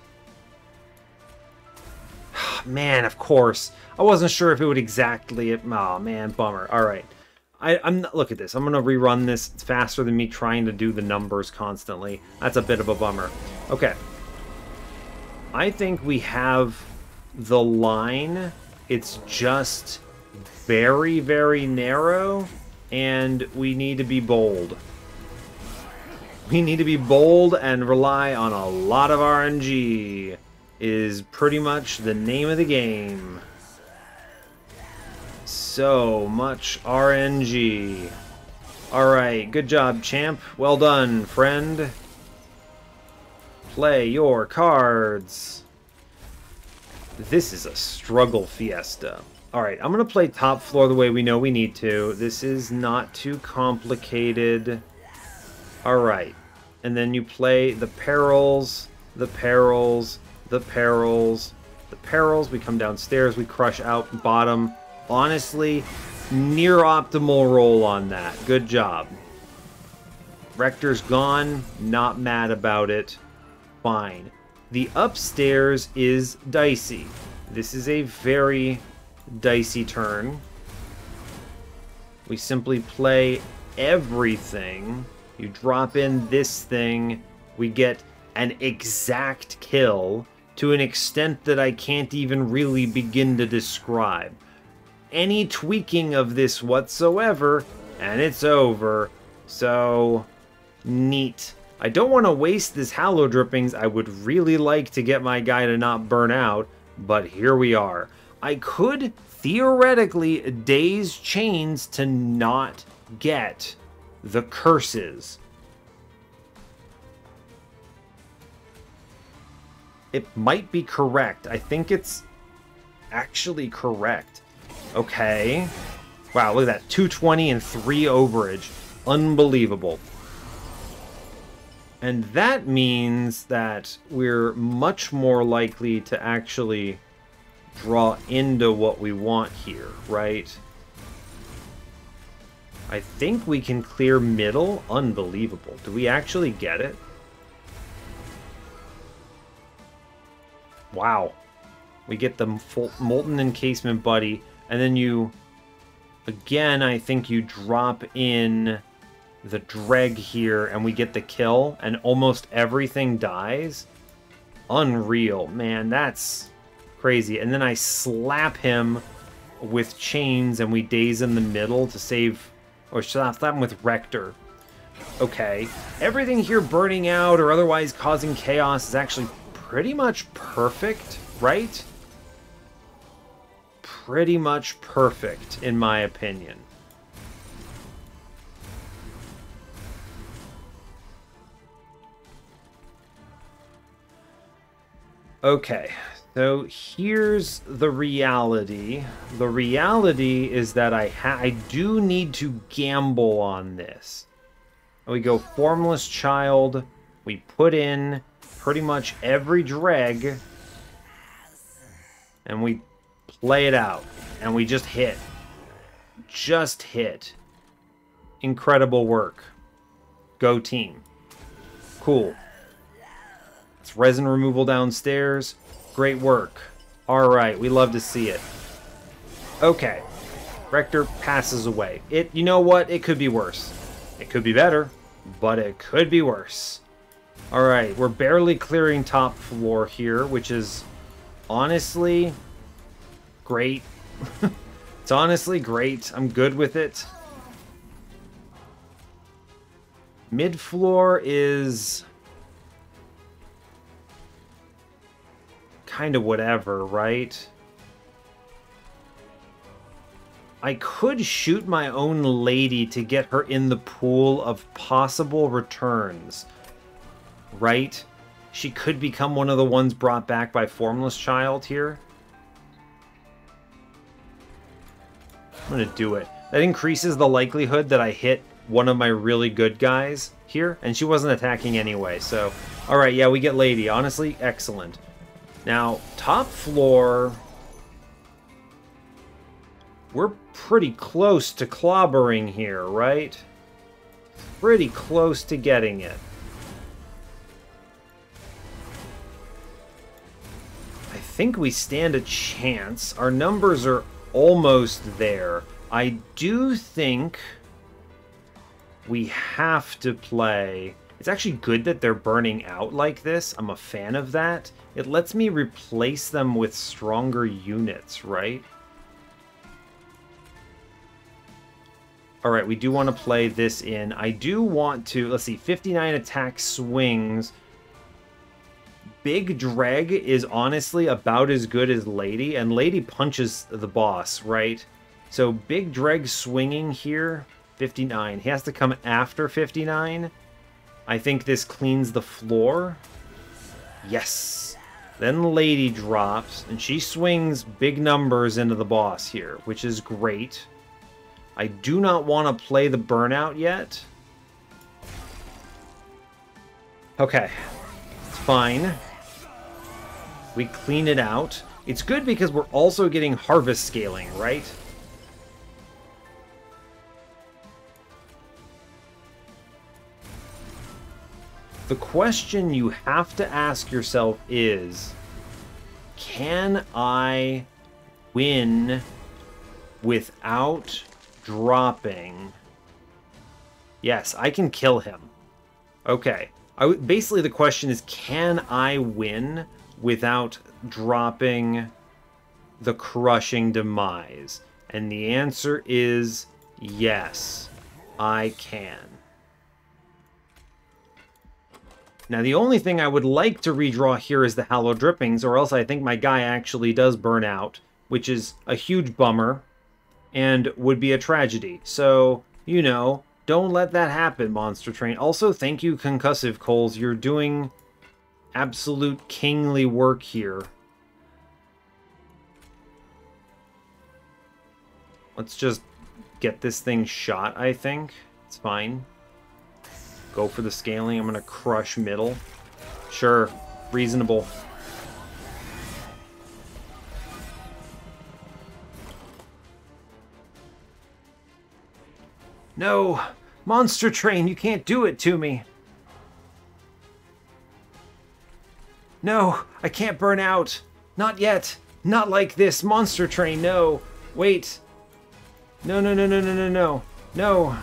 Speaker 2: Man, of course. I wasn't sure if it would exactly... Oh, man, bummer. Alright. I'm not, look at this. I'm going to rerun this. It's faster than me trying to do the numbers constantly. That's a bit of a bummer. Okay. I think we have the line. It's just very, very narrow. And we need to be bold. We need to be bold and rely on a lot of R N G. Is pretty much the name of the game. So much R N G. Alright, good job, champ. Well done, friend. Play your cards. This is a struggle fiesta. Alright, I'm going to play top floor the way we know we need to. This is not too complicated. Alright. And then you play the perils, the perils, the perils, the perils. We come downstairs, we crush out bottom. Honestly, near optimal roll on that. Good job. Rector's gone. Not mad about it. Fine. The upstairs is dicey. This is a very dicey turn. We simply play everything. You drop in this thing. We get an exact kill to an extent that I can't even really begin to describe. Any tweaking of this whatsoever, and it's over. So, neat. I don't want to waste this Hallow Drippings. I would really like to get my guy to not burn out, but here we are. I could, theoretically, daze chains to not get the curses. It might be correct. I think it's actually correct. Okay. Wow, look at that. two twenty and three overage. Unbelievable. And that means that we're much more likely to actually draw into what we want here, right? I think we can clear middle. Unbelievable. Do we actually get it? Wow. We get the Molten Encasement Buddy. And then you, again, I think you drop in the Dreg here and we get the kill and almost everything dies. Unreal, man, that's crazy. And then I slap him with chains and we daze in the middle to save, or slap him with Rector. Okay, everything here burning out or otherwise causing chaos is actually pretty much perfect, right? Pretty much perfect, in my opinion. Okay, so here's the reality. The reality is that I ha I do need to gamble on this. We go Formless Child. We put in pretty much every Dreg. And we play it out. And we just hit. Just hit. Incredible work. Go team. Cool. It's resin removal downstairs. Great work. Alright, we love to see it. Okay. Rector passes away. It, you know what? It could be worse. It could be better, but it could be worse. Alright, we're barely clearing top floor here, which is honestly great. It's honestly great. I'm good with it. Mid floor is kind of whatever, right? I could shoot my own lady to get her in the pool of possible returns. Right? She could become one of the ones brought back by Formless Child here. I'm gonna do it. That increases the likelihood that I hit one of my really good guys here. And she wasn't attacking anyway, so... Alright, yeah, we get lady. Honestly, excellent. Now, top floor... We're pretty close to clobbering here, right? Pretty close to getting it. I think we stand a chance. Our numbers are almost there. I do think we have to play... It's actually good that they're burning out like this. I'm a fan of that. It lets me replace them with stronger units, right? Alright, we do want to play this in. I do want to... Let's see, fifty-nine attack swings. Big Dreg is honestly about as good as Lady, and Lady punches the boss, right? So Big Dreg swinging here, fifty-nine. He has to come after fifty-nine. I think this cleans the floor. Yes. Then Lady drops, and she swings big numbers into the boss here, which is great. I do not want to play the burnout yet. Okay. It's fine. We clean it out. It's good because we're also getting harvest scaling, right? The question you have to ask yourself is, can I win without dropping? Yes, I can kill him. Okay. I w basically, the question is, can I win without dropping the Crushing Demise? And the answer is yes, I can. Now, the only thing I would like to redraw here is the Hallowed Drippings, or else I think my guy actually does burn out, which is a huge bummer and would be a tragedy. So, you know, don't let that happen, Monster Train. Also, thank you, Concussive Coals. You're doing absolute kingly work here. Let's just get this thing shot, I think. It's fine. Go for the scaling. I'm going to crush middle. Sure. Reasonable. No! Monster Train, you can't do it to me! No! I can't burn out! Not yet! Not like this! Monster Train, no! Wait! No, no, no, no, no, no, no! No!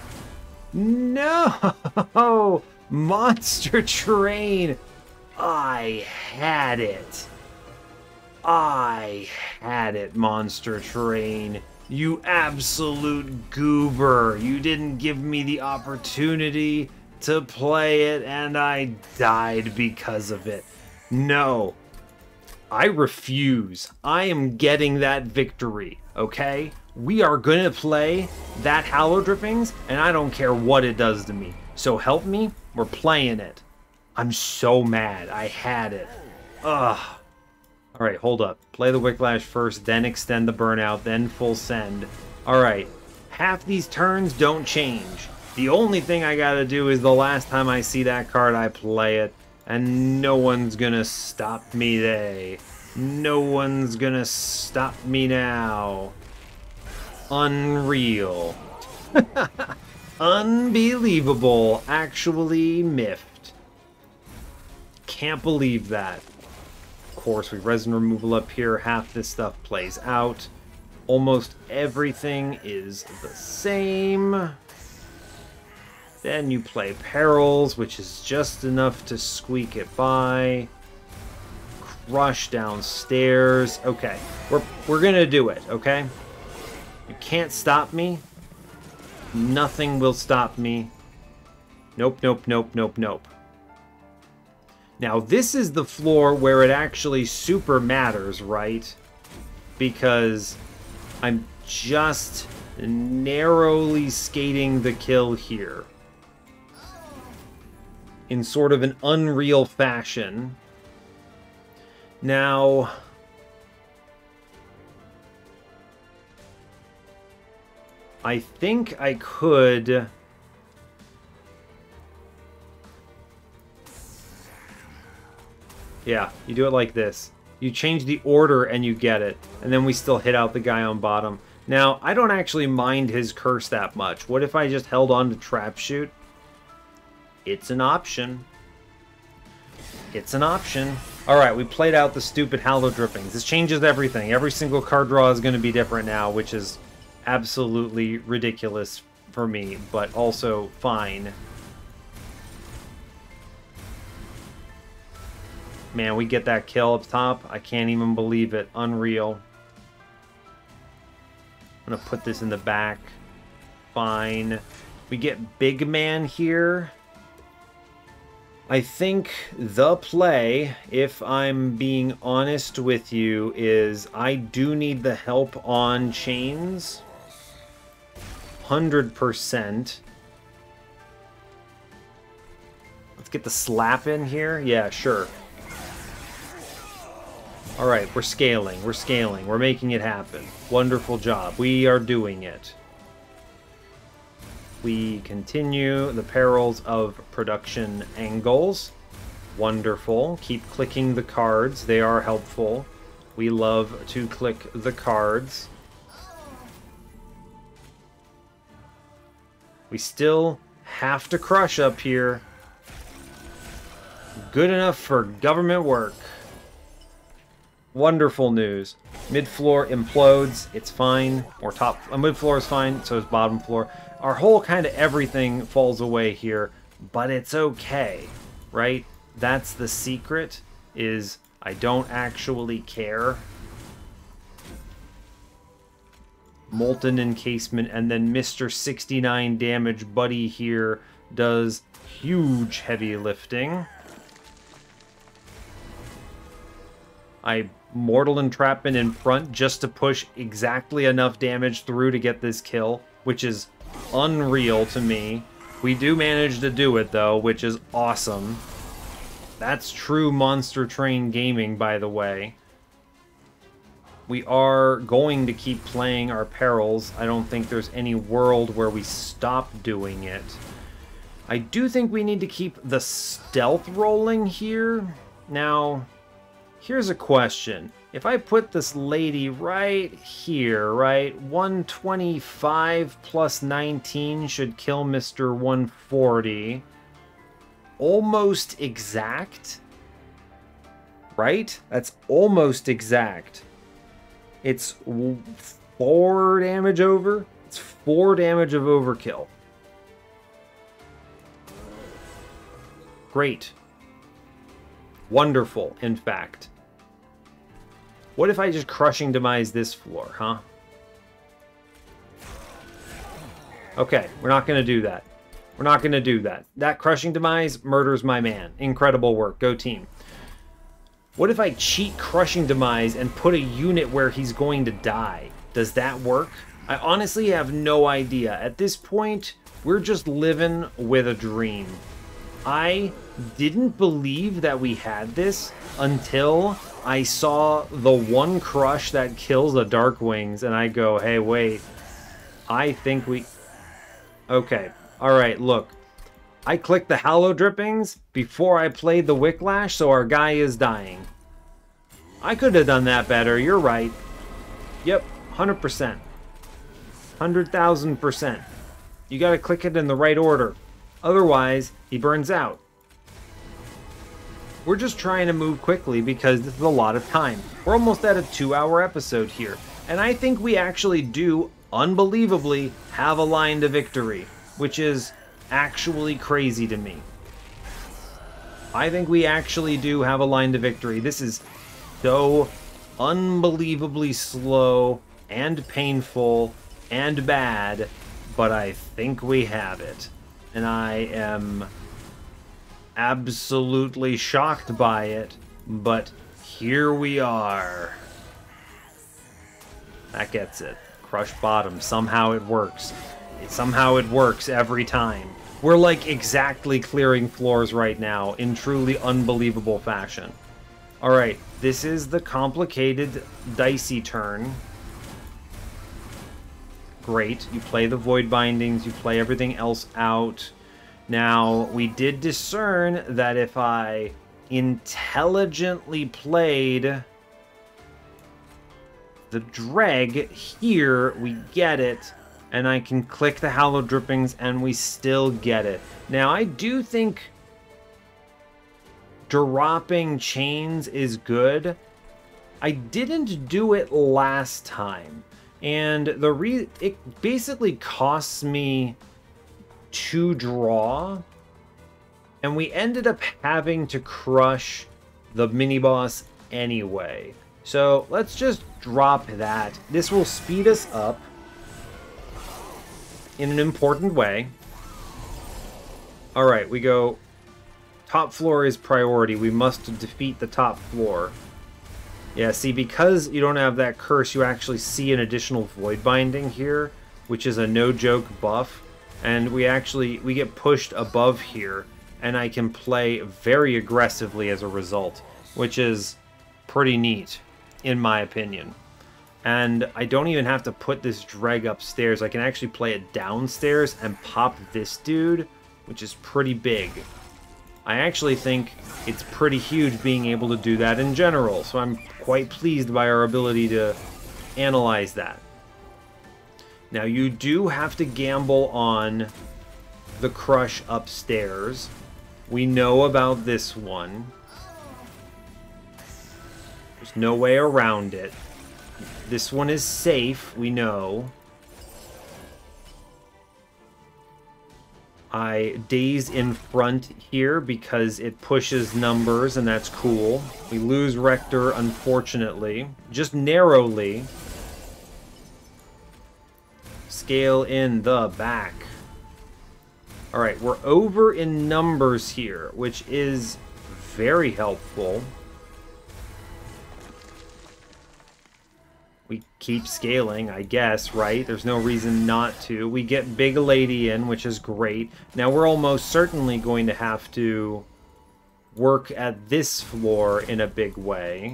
Speaker 2: No! Monster Train! I had it! I had it, Monster Train! You absolute goober! You didn't give me the opportunity to play it, and I died because of it. No. I refuse. I am getting that victory, okay? We are gonna play that Hallowed Drippings, and I don't care what it does to me. So help me, we're playing it. I'm so mad. I had it. Ugh. Alright, hold up. Play the Wicklash first, then extend the burnout, then full send. Alright. Half these turns don't change. The only thing I gotta do is the last time I see that card, I play it. And no one's gonna stop me there. No one's gonna stop me now. Unreal. Unbelievable. Actually miffed. Can't believe that. Of course, we resin removal up here. Half this stuff plays out. Almost everything is the same. Then you play Perils, which is just enough to squeak it by. Crush downstairs. Okay, we're, we're gonna do it, okay? You can't stop me. Nothing will stop me. Nope, nope, nope, nope, nope. Now, this is the floor where it actually super matters, right? Because I'm just narrowly skating the kill here. In sort of an unreal fashion. Now... I think I could... Yeah, you do it like this. You change the order and you get it. And then we still hit out the guy on bottom. Now, I don't actually mind his curse that much. What if I just held on to trap shoot? It's an option. It's an option. Alright, we played out the stupid Hallow Drippings. This changes everything. Every single card draw is going to be different now, which is absolutely ridiculous for me, but also fine. Man, we get that kill up top. I can't even believe it. Unreal. I'm going to put this in the back. Fine. We get Big Man here. I think the play, if I'm being honest with you, is I do need the help on chains. one hundred percent. Let's get the slap in here. Yeah, sure. Alright, we're scaling, we're scaling, we're making it happen. Wonderful job. We are doing it. We continue the perils of production angles. Wonderful. Keep clicking the cards. They are helpful. We love to click the cards. We still have to crush up here. Good enough for government work. Wonderful news. Mid-floor implodes. It's fine. Or top... Uh, mid-floor is fine. So is bottom floor. Our whole kind of everything falls away here. But it's okay. Right? That's the secret. Is I don't actually care. Molten encasement. And then Mister sixty-nine damage buddy here does huge heavy lifting. I Mortal Entrapment in front just to push exactly enough damage through to get this kill, which is unreal to me. We do manage to do it, though, which is awesome. That's true Monster Train gaming, by the way. We are going to keep playing our perils. I don't think there's any world where we stop doing it. I do think we need to keep the stealth rolling here. Now... here's a question. If I put this lady right here, right, one twenty-five plus nineteen should kill Mister one forty. Almost exact. Right? That's almost exact. It's four damage over. It's four damage of overkill. Great. Wonderful, in fact. What if I just crushing demise this floor, huh? Okay, we're not going to do that. We're not going to do that. That crushing demise murders my man. Incredible work. Go team. What if I cheat crushing demise and put a unit where he's going to die? Does that work? I honestly have no idea. At this point, we're just living with a dream. I didn't believe that we had this until I saw the one crush that kills the Darkwings, and I go, hey, wait, I think we... Okay, alright, look. I clicked the Hallow Drippings before I played the Wicklash, so our guy is dying. I could have done that better, you're right. Yep, one hundred percent. one hundred thousand percent. You gotta click it in the right order. Otherwise, he burns out. We're just trying to move quickly because this is a lot of time. We're almost at a two-hour episode here. And I think we actually do, unbelievably, have a line to victory. Which is actually crazy to me. I think we actually do have a line to victory. This is so unbelievably slow and painful and bad. But I think we have it. And I am absolutely shocked by it, but here we are. That gets it. Crush bottom. Somehow it works. It, somehow it works every time. We're like exactly clearing floors right now in truly unbelievable fashion. Alright, this is the complicated, dicey turn. Great. You play the Void Bindings, you play everything else out. Now, we did discern that if I intelligently played the Dreg here, we get it. And I can click the Hallowed Drippings and we still get it. Now, I do think dropping chains is good. I didn't do it last time. And the re it basically costs me to draw. And we ended up having to crush the mini-boss anyway. So let's just drop that. This will speed us up in an important way. Alright, we go... Top floor is priority. We must defeat the top floor. Yeah, see, because you don't have that curse, you actually see an additional Void Binding here, which is a no-joke buff. And we actually, we get pushed above here, and I can play very aggressively as a result, which is pretty neat, in my opinion. And I don't even have to put this Dreg upstairs. I can actually play it downstairs and pop this dude, which is pretty big. I actually think it's pretty huge being able to do that in general, so I'm quite pleased by our ability to analyze that. Now, you do have to gamble on the crush upstairs. We know about this one. There's no way around it. This one is safe, we know. I daze in front here because it pushes numbers, and that's cool. We lose Rector, unfortunately. Just narrowly. Scale in the back. Alright, we're over in numbers here, which is very helpful. We keep scaling, I guess, right? There's no reason not to. We get Big Lady in, which is great. Now, we're almost certainly going to have to work at this floor in a big way.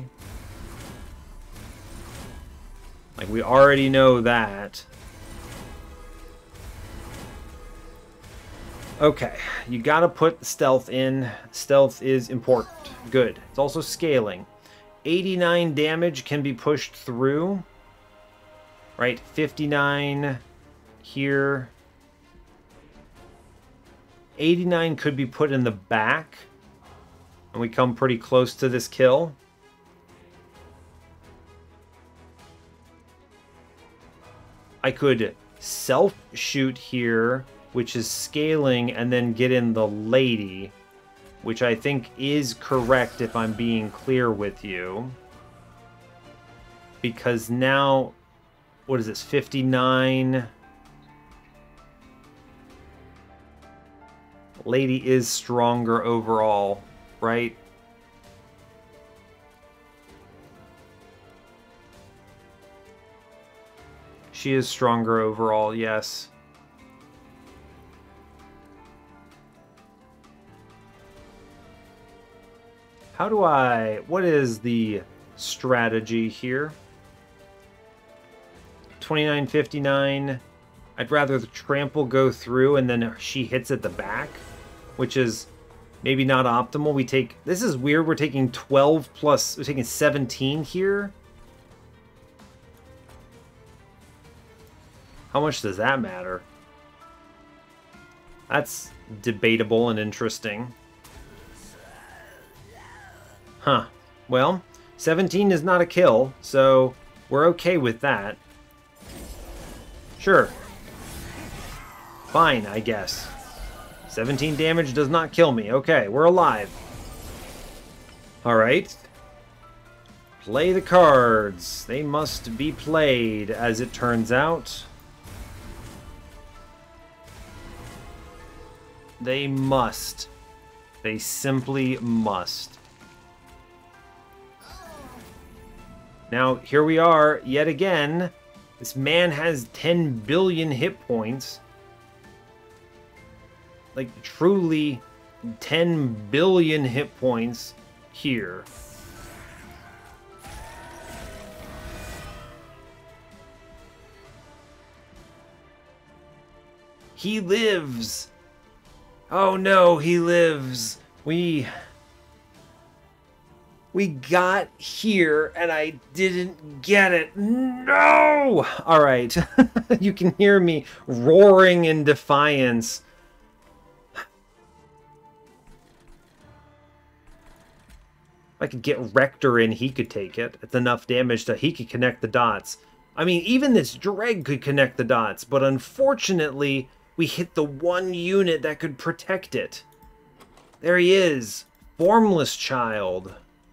Speaker 2: Like, we already know that. Okay, you gotta put stealth in. Stealth is important. Good. It's also scaling. eighty-nine damage can be pushed through. Right, fifty-nine here. eighty-nine could be put in the back. And we come pretty close to this kill. I could self-shoot here, which is scaling, and then get in the lady, which I think is correct if I'm being clear with you. Because now, what is this, fifty-nine? Lady is stronger overall, right? She is stronger overall, yes. How do I... What is the strategy here? twenty-nine fifty-nine. I'd rather the trample go through and then she hits at the back, which is maybe not optimal. We take... This is weird. We're taking twelve plus... We're taking seventeen here. How much does that matter? That's debatable and interesting. Huh. Well, seventeen is not a kill, so we're okay with that. Sure. Fine, I guess. seventeen damage does not kill me. Okay, we're alive. Alright. Play the cards. They must be played, as it turns out. They must. They simply must. Now, here we are, yet again. This man has ten billion hit points. Like, truly ten billion hit points here. He lives! Oh no, he lives! We... We got here, and I didn't get it. No! Alright. You can hear me roaring in defiance. If I could get Rector in, he could take it. It's enough damage that he could connect the dots. I mean, even this Dreg could connect the dots, but unfortunately, we hit the one unit that could protect it. There he is. Formless Child.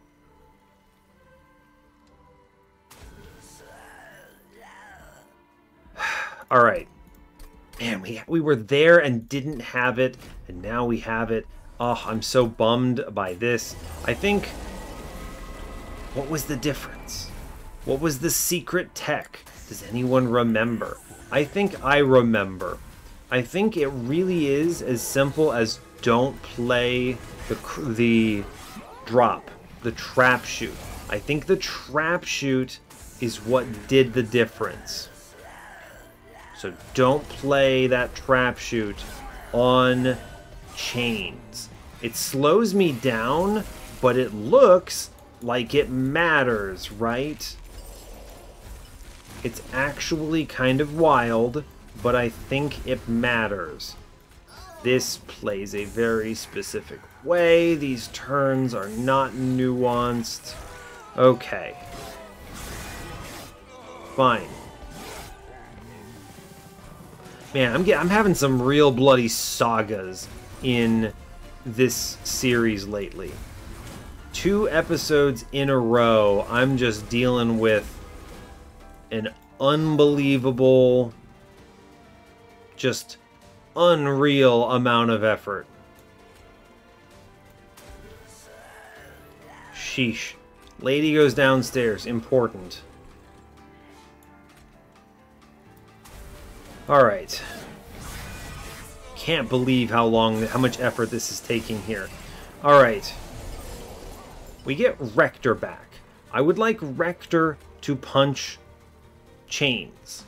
Speaker 2: All right. Man, we, we were there and didn't have it, and now we have it. Oh, I'm so bummed by this. I think... What was the difference? What was the secret tech? Does anyone remember? I think I remember. I think it really is as simple as don't play the, the drop, the trap shoot. I think the trap shoot is what did the difference. So don't play that trap shoot on chains. It slows me down, but it looks like it matters, right? It's actually kind of wild, but I think it matters. This plays a very specific way. These turns are not nuanced. Okay. Fine. Man, I'm, get, I'm having some real bloody sagas in this series lately. Two episodes in a row, I'm just dealing with an unbelievable, just unreal amount of effort. Sheesh. Lady goes downstairs. Important. Alright. Can't believe how long, how much effort this is taking here. Alright. We get Rector back. I would like Rector to punch chains.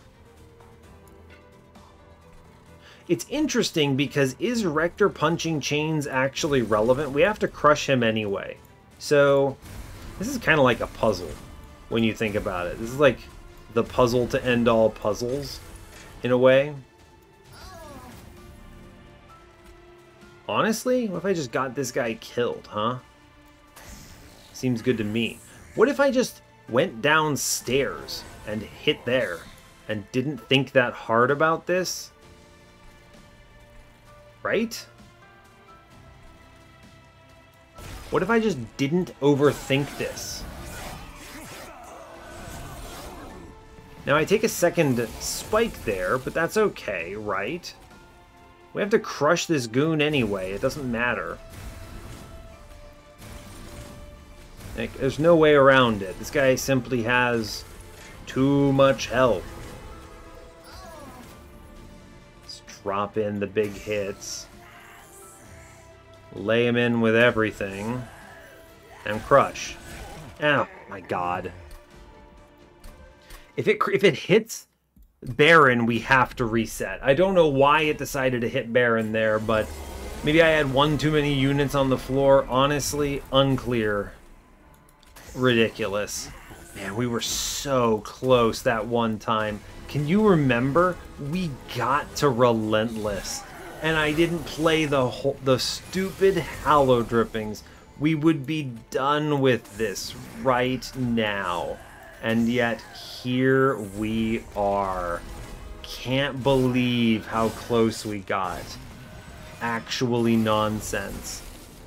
Speaker 2: It's interesting because is Rector punching chains actually relevant? We have to crush him anyway. So, this is kind of like a puzzle when you think about it. This is like the puzzle to end all puzzles, in a way. Honestly, what if I just got this guy killed, huh? Seems good to me. What if I just went downstairs and hit there and didn't think that hard about this? Right? What if I just didn't overthink this? Now I take a second spike there, but that's okay, right? We have to crush this goon anyway, it doesn't matter. Like, there's no way around it. This guy simply has too much health. Let's drop in the big hits. Lay him in with everything. And crush. Oh my god. If it, if it hits Baron, we have to reset. I don't know why it decided to hit Baron there, but maybe I had one too many units on the floor. Honestly, unclear. Ridiculous. Man, we were so close that one time. Can you remember? We got to Relentless, and I didn't play the whole, the stupid Hallow Drippings. We would be done with this right now. And yet, here we are. Can't believe how close we got. Actually nonsense.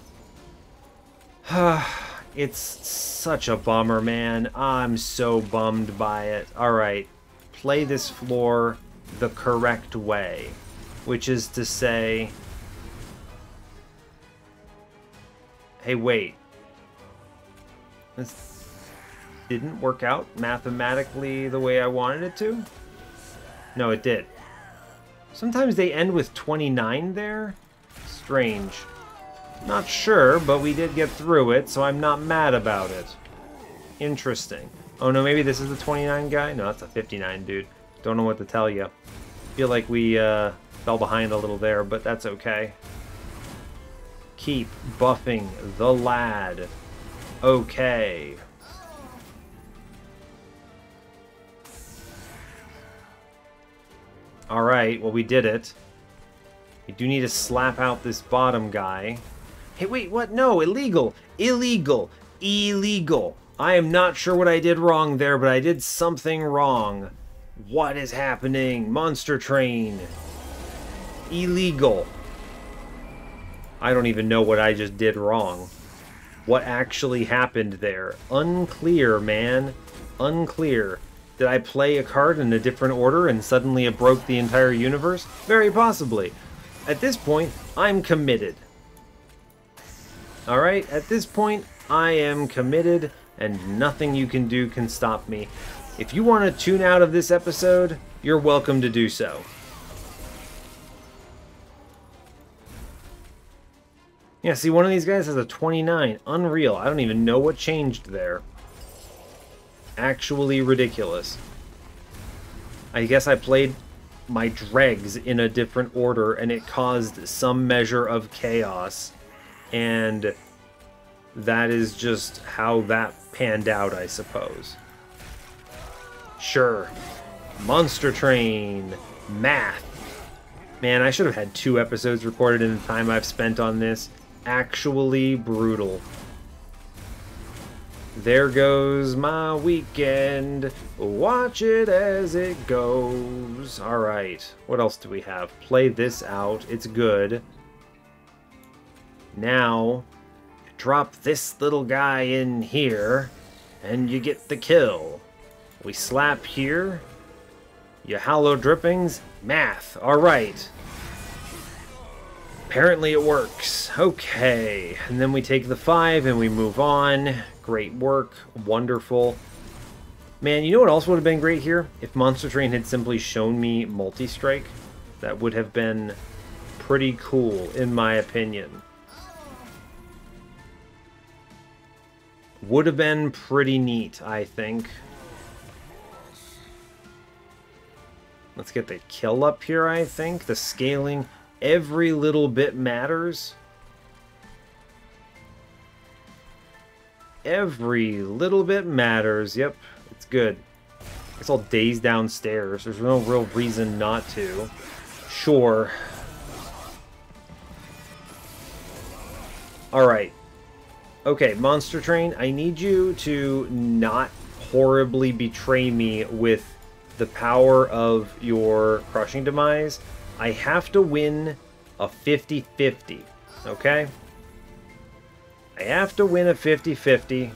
Speaker 2: It's such a bummer, man. I'm so bummed by it. Alright, play this floor the correct way. Which is to say... Hey, wait. This didn't work out mathematically the way I wanted it to? No, it did. Sometimes they end with twenty-nine there? Strange. Not sure, but we did get through it, so I'm not mad about it. Interesting. Oh no, maybe this is the twenty-nine guy? No, that's a fifty-nine dude. Don't know what to tell you. Feel like we uh, fell behind a little there, but that's okay. Keep buffing the lad. Okay. Alright, well we did it. We do need to slap out this bottom guy. Hey, wait, what? No, illegal! Illegal! Illegal! I am not sure what I did wrong there, but I did something wrong. What is happening? Monster Train. Illegal. I don't even know what I just did wrong. What actually happened there? Unclear, man. Unclear. Did I play a card in a different order and suddenly it broke the entire universe? Very possibly. At this point, I'm committed. Alright, at this point, I am committed and nothing you can do can stop me. If you want to tune out of this episode, you're welcome to do so. Yeah, see, one of these guys has a twenty-nine. Unreal. I don't even know what changed there. Actually ridiculous. I guess I played my dregs in a different order and it caused some measure of chaos. And that is just how that panned out, I suppose. Sure. Monster Train. Math. Man, I should have had two episodes recorded in the time I've spent on this. Actually brutal. There goes my weekend. Watch it as it goes. Alright. What else do we have? Play this out. It's good. Now, drop this little guy in here, and you get the kill. We slap here. You hollow drippings. Math. Alright. Apparently it works. Okay. And then we take the five and we move on. Great work. Wonderful. Man, you know what else would have been great here? If Monster Train had simply shown me multi-strike. That would have been pretty cool, in my opinion. Would have been pretty neat, I think. Let's get the kill up here, I think. The scaling, every little bit matters. Every little bit matters. Yep, it's good. It's all days downstairs. There's no real reason not to. Sure. Alright. Okay, Monster Train, I need you to not horribly betray me with the power of your Crushing Demise. I have to win a fifty fifty, okay? I have to win a fifty fifty.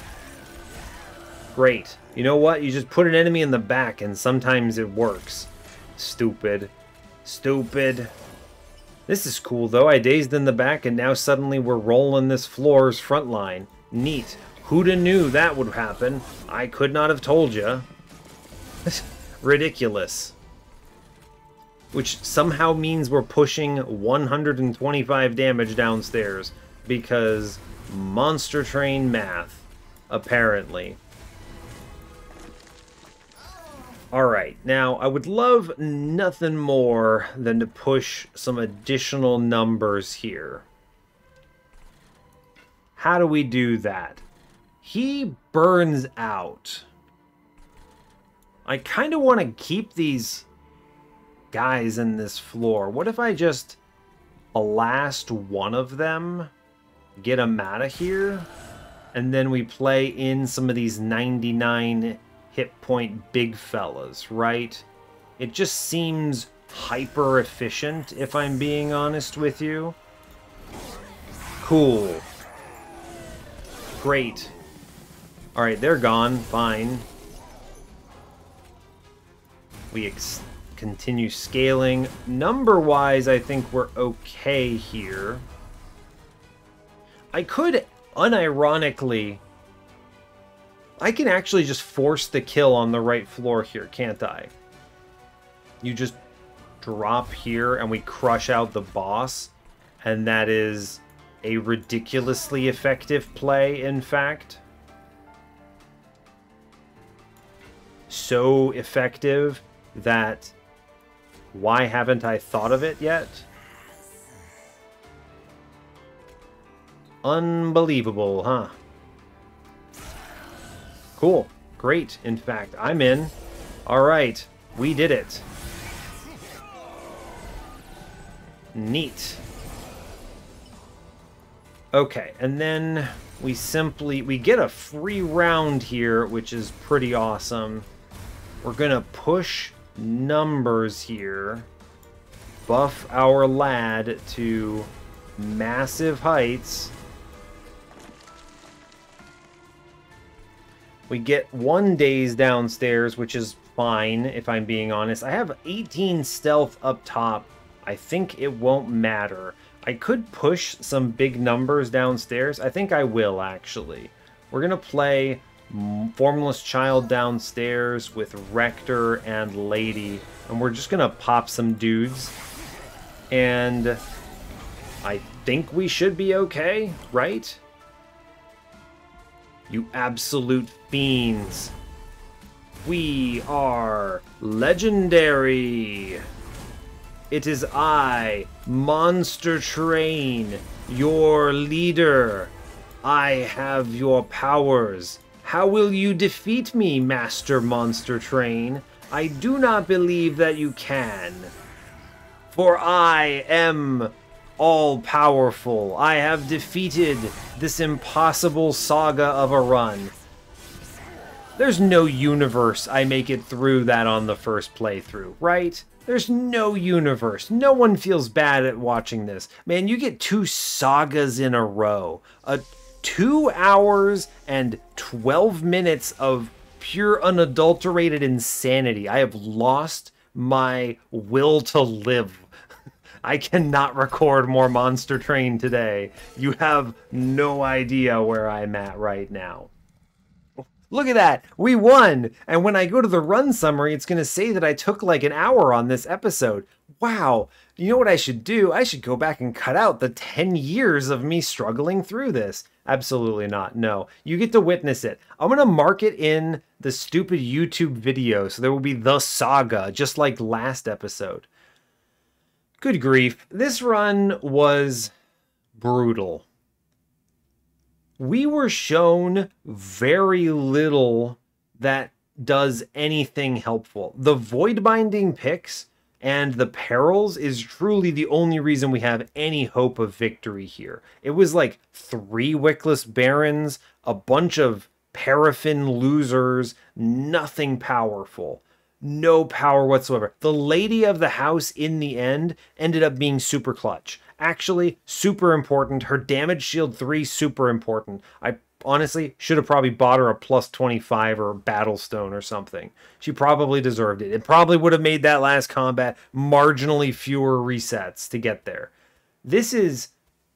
Speaker 2: Great. You know what? You just put an enemy in the back and sometimes it works. Stupid. Stupid. This is cool, though. I dazed in the back, and now suddenly we're rolling this floor's front line. Neat. Who'da knew that would happen? I could not have told you. Ridiculous. Which somehow means we're pushing one hundred twenty-five damage downstairs, because Monster Train math, apparently. Alright, now I would love nothing more than to push some additional numbers here. How do we do that? He burns out. I kind of want to keep these guys in this floor. What if I just last one of them, get them out of here, and then we play in some of these ninety-nine hit point big fellas, right? It just seems hyper efficient, if I'm being honest with you. Cool. Great. Alright, they're gone. Fine. We ex continue scaling. Number-wise, I think we're okay here. I could, unironically... I can actually just force the kill on the right floor here, can't I? you just drop here and we crush out the boss, and that is a ridiculously effective play, in fact. So effective that why haven't I thought of it yet? Unbelievable, huh? Cool. Great. In fact, I'm in. All right. We did it. Neat. Okay, and then we simply, we get a free round here, which is pretty awesome. We're gonna push numbers here, buff our lad to massive heights. We get one daze downstairs, which is fine, if I'm being honest. I have eighteen stealth up top. I think it won't matter. I could push some big numbers downstairs. I think I will, actually. We're going to play Formless Child downstairs with Rector and Lady. And we're just going to pop some dudes. And I think we should be okay, right? You absolute fiends. We are legendary. It is I, Monster Train, your leader. I have your powers. How will you defeat me, Master Monster Train? I do not believe that you can. For I am all-powerful. I have defeated this impossible saga of a run. There's no universe I make it through that on the first playthrough, right? There's no universe. No one feels bad at watching this. Man, you get two sagas in a row. A two hours and twelve minutes of pure unadulterated insanity. I have lost my will to live. I cannot record more Monster Train today. You have no idea where I'm at right now. Look at that! We won! And when I go to the run summary, it's going to say that I took like an hour on this episode. Wow! You know what I should do? I should go back and cut out the ten years of me struggling through this. Absolutely not. No. You get to witness it. I'm going to mark it in the stupid YouTube video, so there will be the saga, just like last episode. Good grief. This run was brutal. We were shown very little that does anything helpful. The void binding picks and the perils is truly the only reason we have any hope of victory here. It was like three wickless barons, a bunch of paraffin losers, nothing powerful. No power whatsoever. The lady of the house in the end ended up being super clutch. Actually, super important. Her damage shield three, super important. I honestly should have probably bought her a plus twenty-five or a Battlestone or something. She probably deserved it. It probably would have made that last combat marginally fewer resets to get there. This is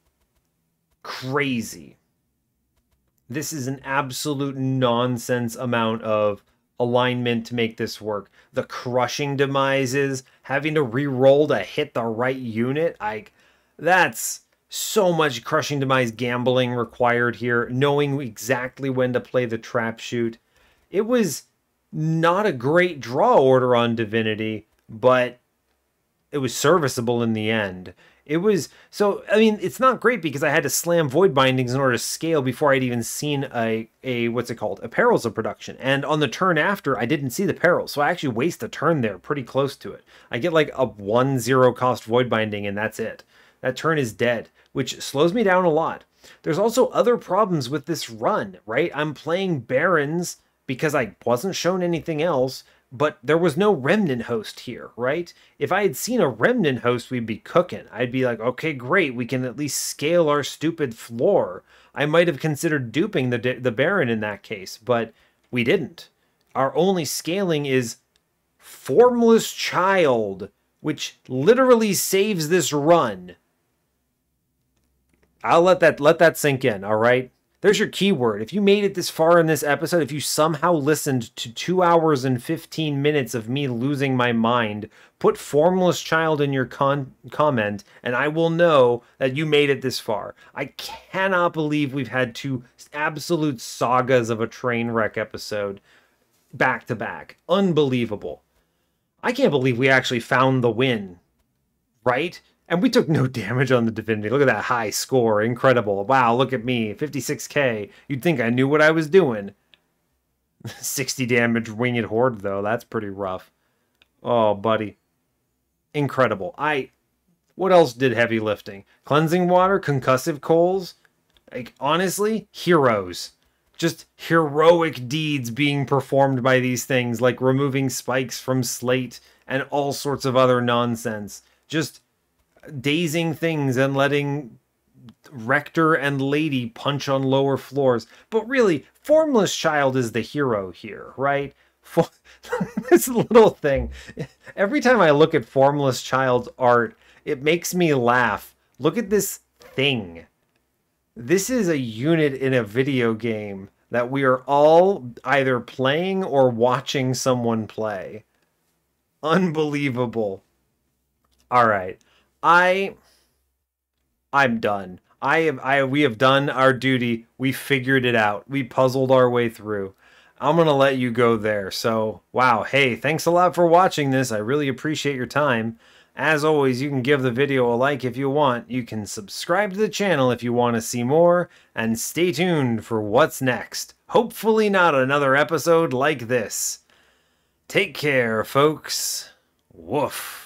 Speaker 2: crazy. This is an absolute nonsense amount of alignment to make this work. The crushing demises, having to re-roll to hit the right unit, I... That's so much crushing demise gambling required here, knowing exactly when to play the trap shoot. It was not a great draw order on Divinity, but it was serviceable in the end. It was, so, I mean, it's not great because I had to slam void bindings in order to scale before I'd even seen a, a what's it called, a perils of production. And on the turn after, I didn't see the perils, so I actually waste a turn there pretty close to it. I get like a one zero cost void binding and that's it. That turn is dead, which slows me down a lot. There's also other problems with this run, right? I'm playing Barons because I wasn't shown anything else, but there was no Remnant host here, right? If I had seen a Remnant host, we'd be cooking. I'd be like, okay, great, we can at least scale our stupid floor. I might have considered duping the, the Baron in that case, but we didn't. Our only scaling is Formless Child, which literally saves this run. I'll let that let that sink in, all right? There's your keyword. If you made it this far in this episode, if you somehow listened to two hours and fifteen minutes of me losing my mind, put Formless Child in your con comment, and I will know that you made it this far. I cannot believe we've had two absolute sagas of a Trainwreck episode back to back. Unbelievable. I can't believe we actually found the win, right? And we took no damage on the Divinity. Look at that high score. Incredible. Wow, look at me. fifty-six K. You'd think I knew what I was doing. sixty damage Winged Horde, though. That's pretty rough. Oh, buddy. Incredible. I... What else did heavy lifting? Cleansing Water? Concussive Coals? Like, honestly, heroes. Just heroic deeds being performed by these things, like removing spikes from slate and all sorts of other nonsense. Just dazing things and letting Rector and Lady punch on lower floors. But really, Formless Child is the hero here, right? For this little thing. Every time I look at Formless Child's art, it makes me laugh. Look at this thing. This is a unit in a video game that we are all either playing or watching someone play. Unbelievable. All right. I I'm done. I have I we have done our duty. We figured it out. We puzzled our way through. I'm going to let you go there. So, wow. Hey, thanks a lot for watching this. I really appreciate your time. As always, you can give the video a like if you want. You can subscribe to the channel if you want to see more. And stay tuned for what's next. Hopefully not another episode like this. Take care, folks. Woof.